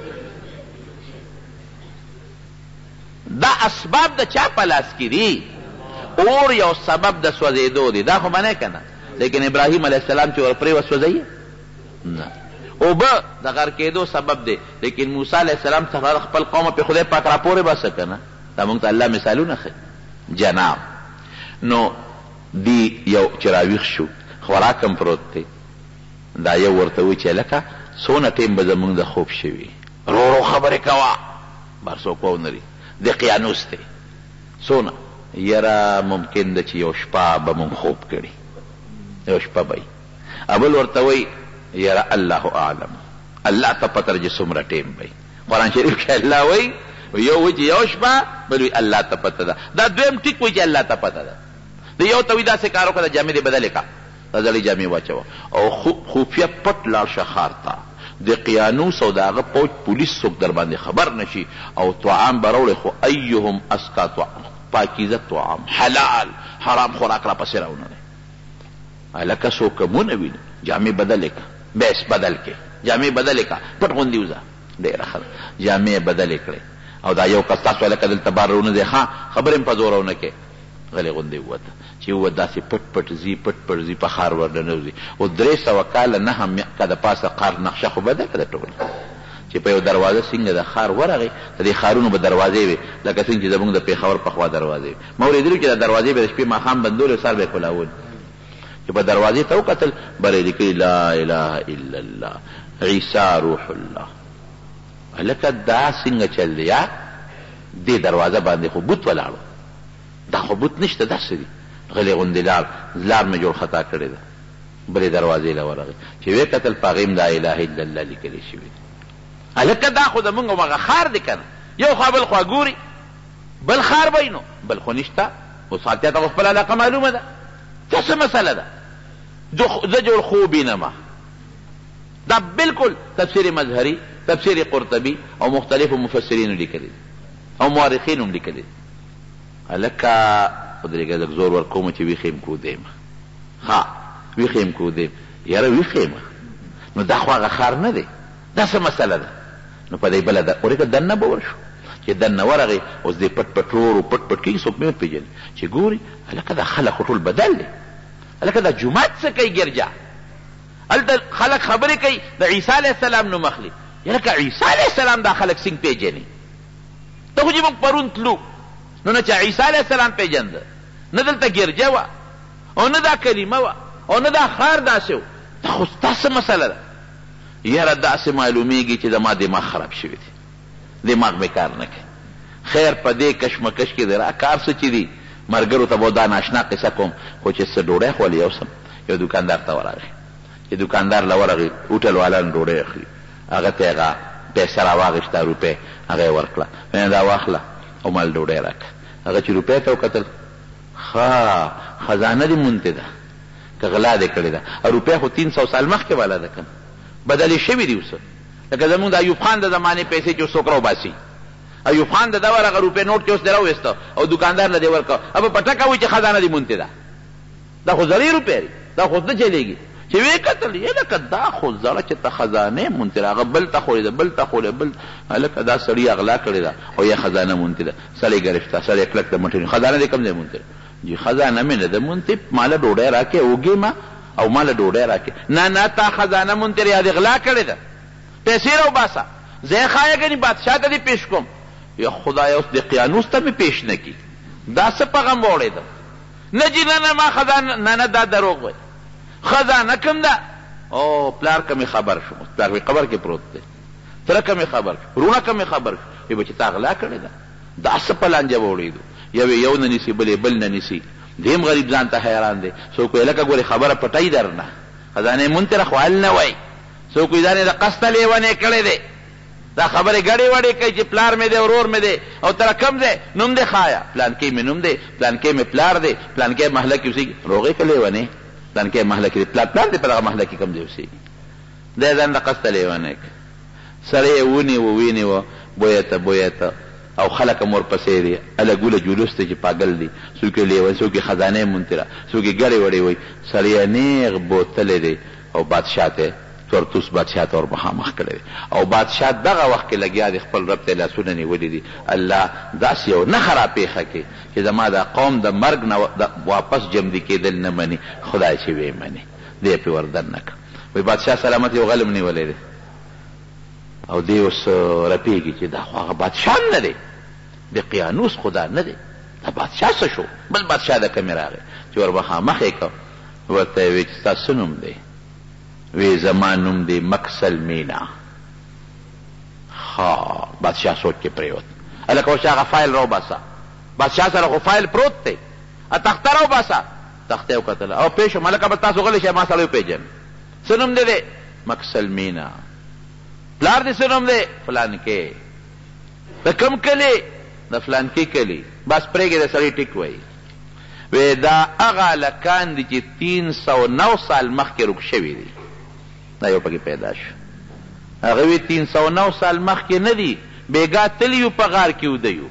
دا اسباب د چا په لاس کې دي اور یو سبب د سوځېدو دی دا خو منې که نه لیکن ابراهیم علیه السلام چې ورپرې وسوځوي نه اوبه د غر کېدو سبب دی لیکن موسی علیه السلام څخه خپل قومه پې خدای پاک راپورې باسه که نه دا مونږ ته الله مثالونه ښیي جناب نو دی یو چې راویښ شو خوراک هم پروت دی دا یو ورته وی چې لکه څونه ټیم به زمونږ د خوب شوي رو خبرې کوه بر څوک ونري د قیانوس دی څونه یره ممکن ده چې یو شپه به مونږ خوب کړي یو شپه به ابل ورته وی یره الله اعلم الله ته پته چې څومره ټیم به قرآن شریف کې الله وی یو وی چې یو شپه بل وی الله ته پته ده دا دویم ټیک وی چې الله ته پته ده د یو ته وی داسې کار وکړه جامې دې بدلې کا دا زړې جامې واچوه او خفیه پټ لاړ شه ښار ته د قیانوس او د هغه پوج پولیس څوک در باندې خبر نشي او طعام به راوړې خو ایهم اسکا طعام پاکیزه طعام حلال حرام خوراک را پسې راونه هلکه څوکمونه ویني جامې بدلې که بیس بدل کې جامې بدلې که پټ غوندې وځه ډېره ښه جامې بدلې کړې او دا یو کس تاسو هلکه دلته بار رونه دی ښه خبرې هم په زوره ونه کې غلې غوندې ووته چې ووت داسې پټ پټ ځي پټ پټ ځي په ښار ورننوځي او 300 کاله 9 که د پاسه قار نقشه خو بدله ده ټول چې په یو دروازه څنګه د ښار ورغی د دې ښارونو به دروازې وي لکه څنګه چې زموږ د پېښور په خوا دروازې وي ما اورېدلي چې د دروازې به د شپې ماښام بندولې سهار به یې کلاول چې په دروازې ته وکتل بره یې لیکلي لا اله الا الله عیسی روح الله هلکه دا څنګه چل دی یا دې دروازه باندې خو بوت ولاړو دا خو بوت نشته دا څه دي غلې غوندې لار مې جوړ خطا کړې ده بلې دروازې له ورغې چې ویې کتل په هغې لا اله الا الله لیکلی شوي هلکه دا خو زمونږ همغه ښار دی که نه یو خوا بل خوا ګوري بل ښار به نو بل خو نشته اوس حالتیا ته خو خپله علاقه معلومه ده څه څه مسله ده زه جوړ خوب وینمه دا بالکل تفسیر مظهري تفسیر قرطبي او مختلفو مفسرینو لیکلي او مورخینو هم لیکلي هلکه خدای لږ زور ورکوم چې ویښ یم کودیم ها ویښ یم کودیم یاره ویښ یم نو دا خو هغه ښار نه دی دا څه مسله ده نو په دې بله ورېږه دننه به ورشو چې دننه ورغې اوس دې پټ پټ رور پټ پټ کېږي څوک مې وپېژني چې ګوري هلکه دا خلک خو ټول بدل دی هلکه دا جومات څه کوي ګرجا هلته خلک خبرې کوي د عیسی علیه السلام نوم اخلي یلکه عیسی علیه السلام دا خلک څنګه پېژني ته خو چې موږ پرون تلو نو نه چې عیسی علیه السلام پېژنده نه دلته ګرجه وه او نه دا کلمه وه او نه دا ښار داسې و دا خو ستا څه مسله ده یاره داسې معلومیږي چې زما دماغ خراب شوی دی دماغ مې کار نه کوي خیر په دې کشمکش کې دی را کار څه چې دي ملګرو ته به دا ناشنا قصه کوم خو چې څه ډوډۍ خولي یوسم یو دوکاندار ته ورغی چې دوکاندار له ورغی هوټل والا نه ډوډۍ اخلي هغه ته هغه پیسه راواغېسته روپۍ هغه یې ورکړه ویې دا واخله او مال ډوډۍ راکړه هغه چې روپۍ ته وکتل ښه خزانه دې مونتې ده که غلا دې کړې ده روپۍ خو 300 سال مخکې والا ده که بدلې شوي دي اوس لکه زمونږ د ایوب خان د زمانې پیسې چې څوک راوباسي ایوب خان د ده ورغه روپۍ نوټ چې اوس دې راوویسته او دوکاندار له دې ورکړه ابه په ټکه وایي چې خزانه دې مونتې ده دا خو زړې روپۍ دي دا خو نه چلېږي چې ویې کتل یې لکه دا خو زړه چې ته خزانې مونتې ده هغه بل ته خوړې ده بل ته خوړې بل هلکه دا سړي اغلا کړې ده او یا خزانه مونتې ده سړی ګرفته سړی کلک ته مټې خزانه دې کوم ځای مونتې ده جی خزانه مې نه ده مونتې ماله ډوډۍ راکې اوږې ما او ماله ډوډۍ راکې نه نه تا خزانه مونتې یا دې غلا کړې ده پیسې راوباسه زه یې ښایه ګنې بادشاه ته دې پیش کوم یا خدایه اوس د قیانوس ته مې پیش نه کي دا څه په غم واوړېدم نه جي نه نه ما خزانه نه نه دا دروغ وایي خزانه کوم ده او پلار که مې خبر شو پلار مې قبر کې پروت دی تره که مې خبر شو وروڼه که مې خبر شو وی بچې تا غلا کړې ده دا څه په لانجه به وړېدو یو نه نیسي بلې بل نه نیسي دیم غریب ځان ته حیران دی څوک ویې لکه ګورې خبره پټوي در نه خزانې مونتې را خو هل نه وایي څوک وایي ځان یې د قصده لیونی کړی دی دا خبرې ګډې وډې کوي چې پلار مې دی ورور مې دی او تره کم دی نوم دی ښایه پلانکې مې نوم دی پلانکې مې پلار دی پلانکې محله کې اوسېږي روغې که لیونی پلانکې محله کې دی پلار دی په دغه محله کې کم دی اوسېږي دی ځان د قصده لیونی کوي سړی یې ونیوه وینیوه بویه ته او خلک هم ورپسې دي الګوله جلوس دی چې پاګل دي څوک یې لیونی څوک یې خزانې مونتره څوک یې ګډې وډې وایي سړی یې نیغ بوتلی دی او بادشاه ته تورتوس بادشاه ته ور مخامخ کړی او بادشاه دغه وخت کې لګیا دی خپل رب ته لاسونه نیولي دي الله داسې یو نښه راپېښه کړي چې زما دا قوم د مرګ نه واپس جمدي کېدل نه مني خدای چې ویې مني دی پې ور دننه کړه وایي بادشاه سلامت یو غلم نیولی دی او دی اوس رپېږي چې دا خو هغه بادشاه نه دی د قیانوس خدا نه دی دا بادشاه څه شو بل بادشاه د کمې راغی چې ور مخامخ یې کړ ورته یې ویې چې ستا څه نوم دی وی زما نوم دی مکسل مینا ها بادشاه سوچ کې پریوت هلکه اوس هغه فایل راوباسه بادشاه سره خو فایل پروت دی تخته راوباسه تخته یې وکتله او پېښ شو ملکه به تاسو غلی شئ ما سړی وپېژني څه نوم دی دی مکسل مینا پلار دې څه نوم دی فلانکې د کوم کلي د فلانکې کلي بس پرېږدې د سړي ټیک وایي وی دا هغه هلکان دي چې 309 سال مخکې رک شوي دي دا یو پکې پیدا شو هغه وی 309 سال مخکې نه دي بېګا تلي یو په غار کې وده یو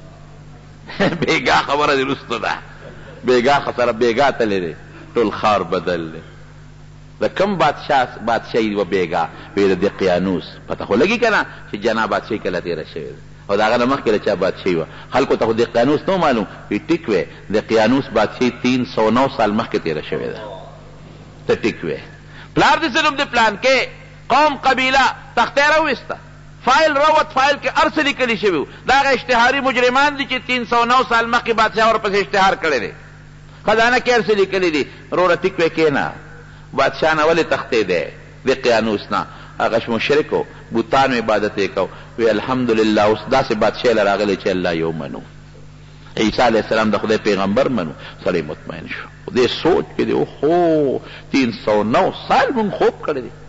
بېګا خبره دې رستو ده بېګا سره بېګا تللی دی ټول ښار بدل دی د کوم بادشاهي وه بېګا وی د قیانوس پته خو لګي که نه چې جنا بادشاهي کله تېره شوې ده او د هغه نه مخکې د چا بادشاهي وه خلکو ته خو د قیانوس نه معلوم وی ټیک وی د قیانوس بادشاهي 309 سال مخکې تېره شوې ده ته ټیک وی پلار دې څه نوم دی پلان کې قوم قبیله تختې راوویسته فایل راوت فایل کې هر څه لیکلي شوي وو دا هغه اشتهاري مجرمان دي چې 309 سال مخکې بادشاه ورپسې اشتهار کړی دی خزانه کې هر څه لیکلي دي وروره ټیک وی کښېنه بادشاه نه ولې تختې دی د قیانوس نه هغه مشرک و بوتانو عبادت یې کو وی الحمدلله اوس داسې بادشاه له راغلی چې الله یو منو عیسی علیه السلام د خدای پیغمبر منو سړی مطمئن شو دې سوچ کې دی اوهو 309 سال مونږ خوب کړی دی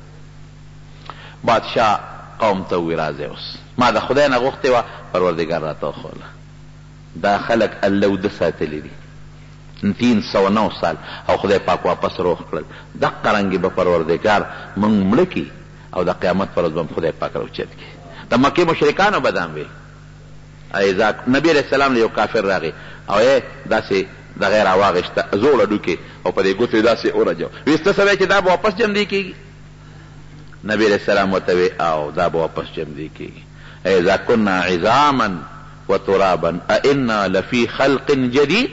بادشاه قوم ته ووی راځئ اوس ما د خدای نه غوښتې وه پروردګار راته وښوله دا خلک الله وده ساتلي دي 309 سال او خدای پاک واپس روغ کړل دقه رنګې به پروردګار مونږ مړه کي او د قیامت پر ورځ به خدای پاک راوچت کړي د مکې مشرکانو به دام وی نبی علیه السلام له یو کافر راغی او یې داسې دغه یې راواغېسته زوړه ډوکې او په دې ګوتو یې داسې ورجو وی سته سړی چې دا به واپس جمدی کېږي نبی علیه السلام ورته وی او دا به واپس جمدی کېږي اذا كنا عظاما وترابا ائنا لفي خلق جديد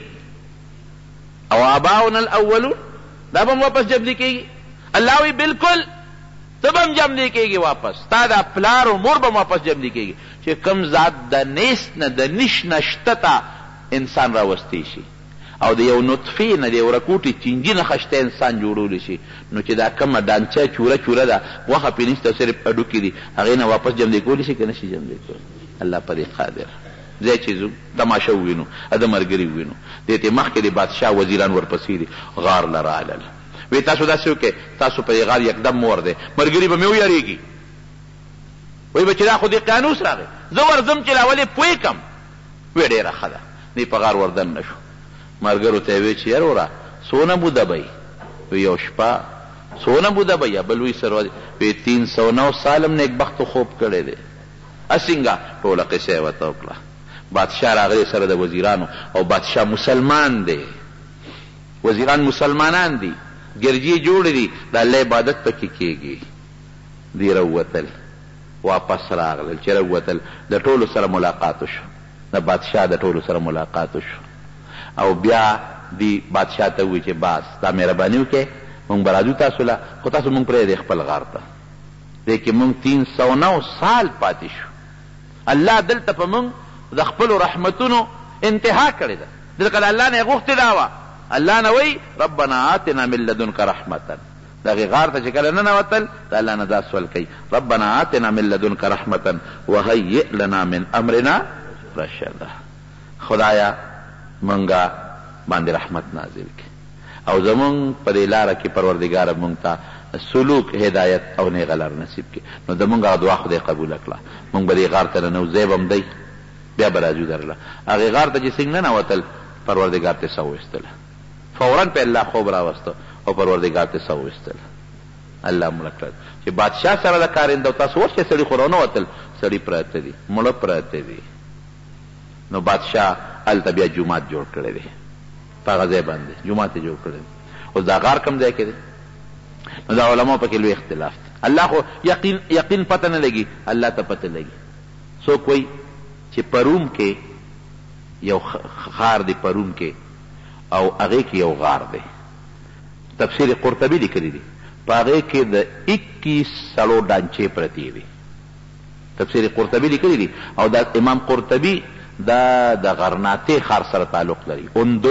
او آباؤنا الاولون دا به واپس جمدی کېږي الله وی بالکل ته به هم جمدی کېږي واپس تا دا پلار و مور به واپس جمدی کېږي چې کم ذات د نیست نه د نش نه شته ته انسان راوستی شي او د یو نطفې نه د یو رکوټې چینجي نه خشته انسان جوړولی شي نو چې دا کومه ډانچه چوره ده غوښه پرې نشته صرف هډوکي دي هغې نه واپس جمدی کولی شي که نه شي جمدی کولی الله په دې قادر ځای چې ځو تماشه ووینو د ملګري ووینو دې ته مخکې د بادشاه وزیران ورپسې دي غار له رالل وی تاسو داسې وکړئ تاسو په دې غار یکدم مور دی ملګري به مې ویارېږي وی به چې دا خو دې قیانوس راغی زه ورځم چې لا ولې پوه کم وی ډېره ښه ده دی په غار وردننه شو ملګرو ته یې وی چې یروره څونه موده به وی یو شپه څونه موده به بل وی سر وی 309 سالم نیکبختو خوب کړی دی اسینګه ټوله قصه یې ورته وکړه بادشاه راغلی سره د وزیرانو او بادشاه مسلمان دی وزیران مسلمانان دي ګرجي جوړ دي د الله عبادت پکې کېږي دی راووتل واپس راغلل چې راووتل د ټولو سره ملاقات شو د بادشاه د ټولو سره ملاقات شو او بیا دی بادشاه ته ووایي چې باس دا مهرباني وکړئ مونږ به راځو تاسو له خو تاسو مونږ پرېږدئ خپل غار ته دی کې مونږ 309 سال پاتې شو الله دلته په مونږ د خپلو رحمتونو انتها کړې ده دلته د الله نه یې غوښتې دا وه الله نه وی ربنا آتنا من لدنک رحمتا دغه غار ته چې کله ننوتل د الله نه دا سوال کوي ربنا آتنا من لدنک رحمتا وهیئ لنا من امرنا رشدا خدایا منګه باندې رحمت نازل کړي او زمونږ په دې لاره کې پروردګاره مونږ ته سلوک هدایت او نیغه لار نصیب کړي. نو د مونږ هغه دعا خدای قبوله کړه. مونږ به دې غار ته ننوځو، ځای به هم دی، بیا به راځو درله. هغې غار ته چې څنګه ننوتل پروردګار ته سا وویستله، فورا په الله خوب راوسته او پروردګار ته سا وویستله. الله مړه کړل چې بادشاه سره د کارنده. تاسو اوس چې سړي خو رانوتل، سړي پراته دي، مړه پراته دي. نو بادشاه هلته بیا جومات جوړ کړی دی، په هغه ځای باندې جومات یې جوړ کړی دی. اوس دا غار کوم ځای کې دی؟ نو دا علماء پکې لوی اختلاف دی. الله خو یقین پته نه لګي، الله ته پته لګي. څوک وایي چې پروم کې یو غار دی، پروم کې، او هغې کې یو غار دی. تفسیر قرطبي لیکلی دی، په هغې کې د 21 سړو ډانچې پرتې دي. تفسیر قرطبي لیکلی دی. او دا امام قرطبي دا د غرناطې ښار سره تعلق لري.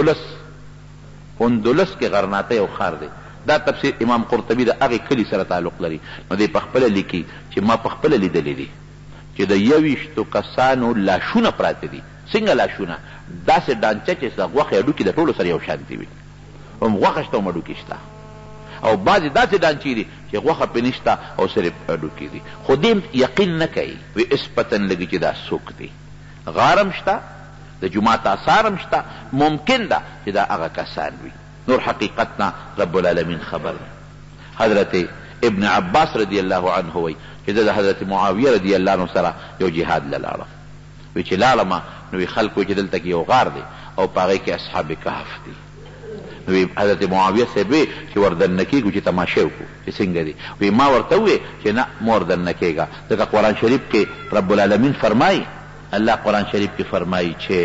اندلس کې غرناطه یو ښار دی. دا تفسیر امام قرطبي د هغې کلي سره تعلق لري. نو دی پخپله لیکي چې ما پخپله لیدلی دي چې د 21 کسانو لاشونه پراته دي. څنګه لاشونه؟ داسې ډانچه چې د غوښې هډوکي د ټولو سره یو شانتي وي، هم غوښه شته هم هډوکي شته. او بعضې داسې ډانچې دي چې غوښه پرې نشته او صرف هډوکي دي. خو دې یقین نه کوي، وی اسپتن لګي چې دا څوک دی. غارم شته، د جومات آثار هم شته، ممکن ده چې دا هغه کسان وي. نور حقیقت نه رب العالمین خبر دی. حضرت ابن عباس رضی الله عنه وی چې د حضرت معاویه رضی الله عنه سره یو جهاد له لاړم. وی چې لاړم نو وی خلک وی چې دلته کې یو غار دی او په هغې کې اصحاب کهف دي. نو وی حضرت معاویه صاحب وی چې وردن نه کېږو چې تماشې وکړو چې څنګه دي. وی ما ورته وویې چې نه مه وردن نه کېږه، ځکه قرآن شریف کې رب العالمین فرمایي، الله قرآن شریف کې فرمایي چې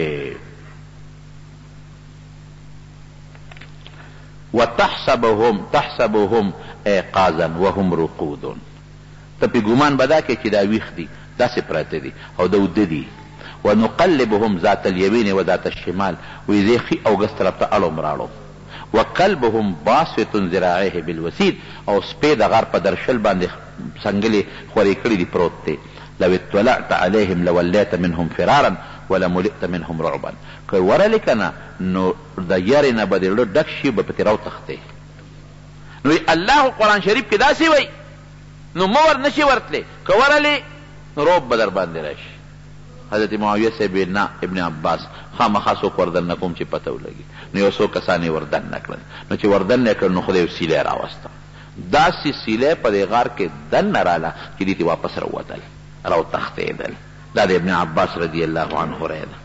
وتحسبهم ایقاظا وهم رقود. ته پې ګمان به دا کې چې دا ویښ دي، داسې پراته دي او د وده دي. ونقلبهم ذات الیمین و ذات الشمال، وی زه ښي او ګس طرف ته اړوم راړو. وکلبهم باسط ذراعیه بالوسید، او سپی د غار په درشل باندې څنګلې خورې کړي دي، پروت دی. لو اطلعت عليهم لوليت منهم فرارا ولملئت منهم رعبا. که ورلې کنه نو د یارې نه به دې زړه ډک شي، به پکې راوتښتې. نو الله قرآن شریف کې داسې وایي نو مه ور نشي ورتلی، که ورلې نو روب به در باندې راشي. حضرت معاویه صاحب نه ابن عباس خامخا څوک وردن نه کوم چې پته ولګي. نو یو څو کسان یې وردن نه کړل. نو چې وردن نه کړل نو خدای یو سیلی راوسته. داسې سیلی په دې غار کې دننه راله چې دې ته واپس راووتل، راوتښتېدل. دا د ابن عباس رضی الله عنه رایه ده.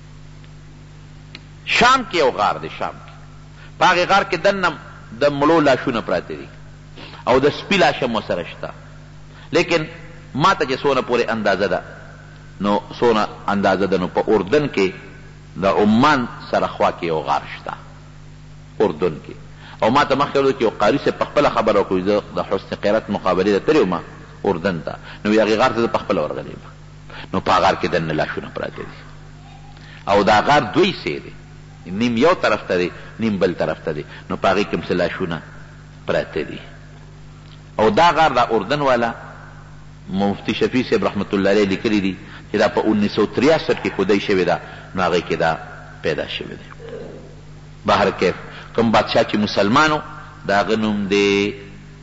شام کې یو غار دی، شام کې په هغې غار کې دننه د مړو لاشونه پراته دي او د سپي لاشه مو سره شته. لیکن ما ته چې څونه پورې اندازه ده نو څونه اندازه ده نو په اردن کې د عمان سره خوا کې یو غار شته، اردن کې. او ما ته مخکې چې یو قاري صاحب په خپله خبره وکړو، زه د حسن قیرت مقابلې ته تللی وم اردن ته. نو هغې غار ته زه په خپله ورغلی یم. نو په غار کې دننه لاشونه پراته دي او دا غار دوی سی دی، نیم یو طرف ته دی نیم بل طرف ته دی. نو په هغې کې هم څه لاشونه پراته دي. او دا غار دا اردن والا مفتی شفیع صاحب رحمت الله علیه لیکلی دي چې دا په 1963 کې خدای شوې ده. نو هغې کې دا پیدا شوې ده. بهر کیف کوم بادشاه چې مسلمانو د هغه نوم دی،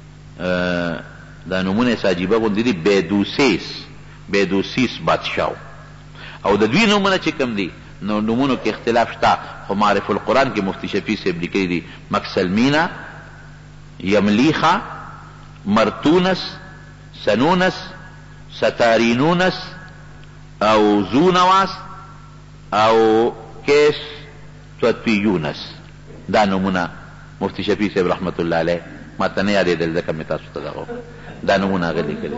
دا نومونه یې عجیبه غوندې دي، بیدوسیس بادشاه. او د دوی نومونه چې کوم دي نو نومونو کې اختلاف شته، خو معرف القرآن کې مفتی شفیع صاحب لیکلی دي مکسلمینا، یملیخا، مرتونس، سنونس، ستارینونس او زونواس او کیس توتیونس. دا نومونه مفتی شفیع صاحب رحمت الله علیه ما ته نه یادېدل، ځکه مې تاسو ته دغه دا نومونه هغه لیکلي.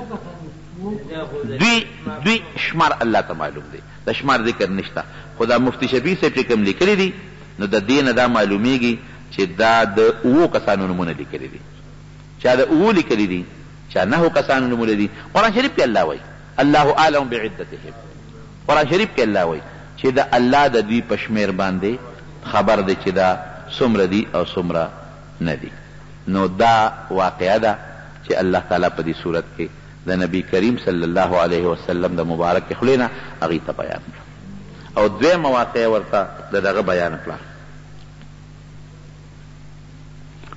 دوی شمار الله ته معلوم دی، د شمار ذکر نشته. خو دا مفتی شفیع صاحب چې کوم لیکلي دي نو د دې نه دا معلومیږي چې دا د 7 کسانو نومونه لیکلي دي. چا د 7 لیکلي دي، چا 9 کسانو نومونه دي. قرآن شریف کې الله وایي الله اعلم بعدتهم. قرآن شریف کې الله وایي چې د الله د دوی په شمیر باندې خبر دی چې دا څومره دي او څومره نه دي. نو دا واقعه ده چې الله تعالی په دې صورت کې د نبی کریم صلی الله علیه وسلم د مبارک خولې نه هغې ته بیان کړه. او دویمه واقعه ورته د دغه بیان کړه.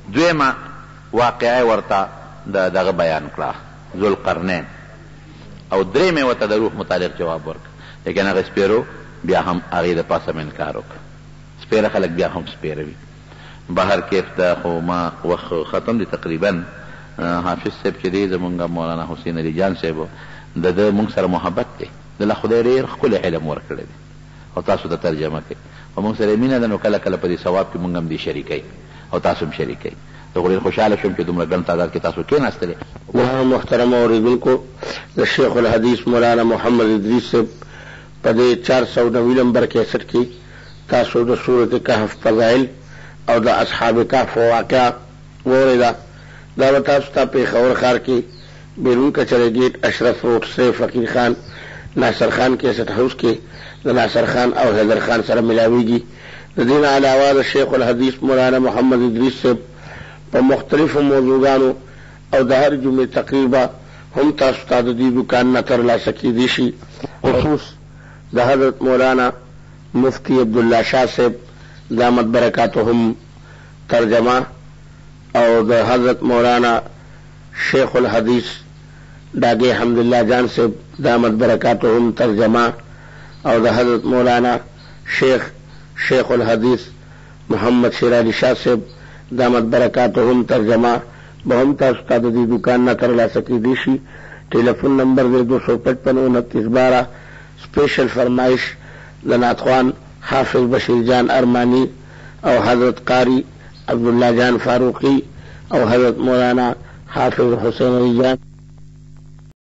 دویمه واقعه ورته دغه بیان کړه ذوالقرنین، او درېمې ورته د روح متعلق جواب ورکړه. لیکن هغه سپیرو بیا هم هغې د پاسه انکار وکړه. سپیره خلک بیا هم سپیره وي. بهر کیف دا خو ما وخت ختم دی تقریبا. حافظ صاحب چې دی زمونږ مولانا حسین علي جان صاحب د ده مونږ سره محبت دی، د له خدای ډېر ښکلی علم ورکړی دی او تاسو ته ترجمه کوي او مونږ سره مینه ده، نو کله کله په دې ثواب کې مونږ هم دې شریکوي او تاسو هم شریکوي. زه خو ډېر خوشحاله شوم چې دومره ګڼ تعداد کې تاسو کېناستلې. محترم اورېدونکو، د شیخ الحدیث مولانا محمد ادریس صاحب په دې 490 نمبر کیسټ کې تاسو د سورت کهف فضایل او د اصحاب کهف واقعه واورېده. دا به تاسو ته پېښور ښار کې بیرون کچره ګیټ اشرف روډ سره فقیر خان ناصر خان کیسټ هاوس کې د ناصر خان او حیدر خان سره ملاویږي. د دې نه علاوه د شیخ الحدیث مولانا محمد ادریس صاحب په مختلفو موضوعګانو او د هر جمعې تقریبا هم تاسو ته د دې دوکان نه ترلاسه کېدی شي. خصوص د حضرت مولانا مفتی عبدالله شاه صاحب دامت برکاتهم ترجمه او د حضرت مولانا شیخ الحدیث ډاګې حمدالله جان صاحب دامت برکاتهم ترجمه او د حضرت مولانا شیخ الحدیث محمد شیر علی شاه صاحب دامت برکاتهم ترجمه به هم تاسو ته د دې دوکان نه ترلاسه کېدی شي. ټلیفون نمبر دی 255 سپیشل فرمایش د نعتخوان حافظ بشیر جان ارمانی او حضرت قاری عبداللہ جان فاروقی او حضرت مولانا حافظ حسین علی جان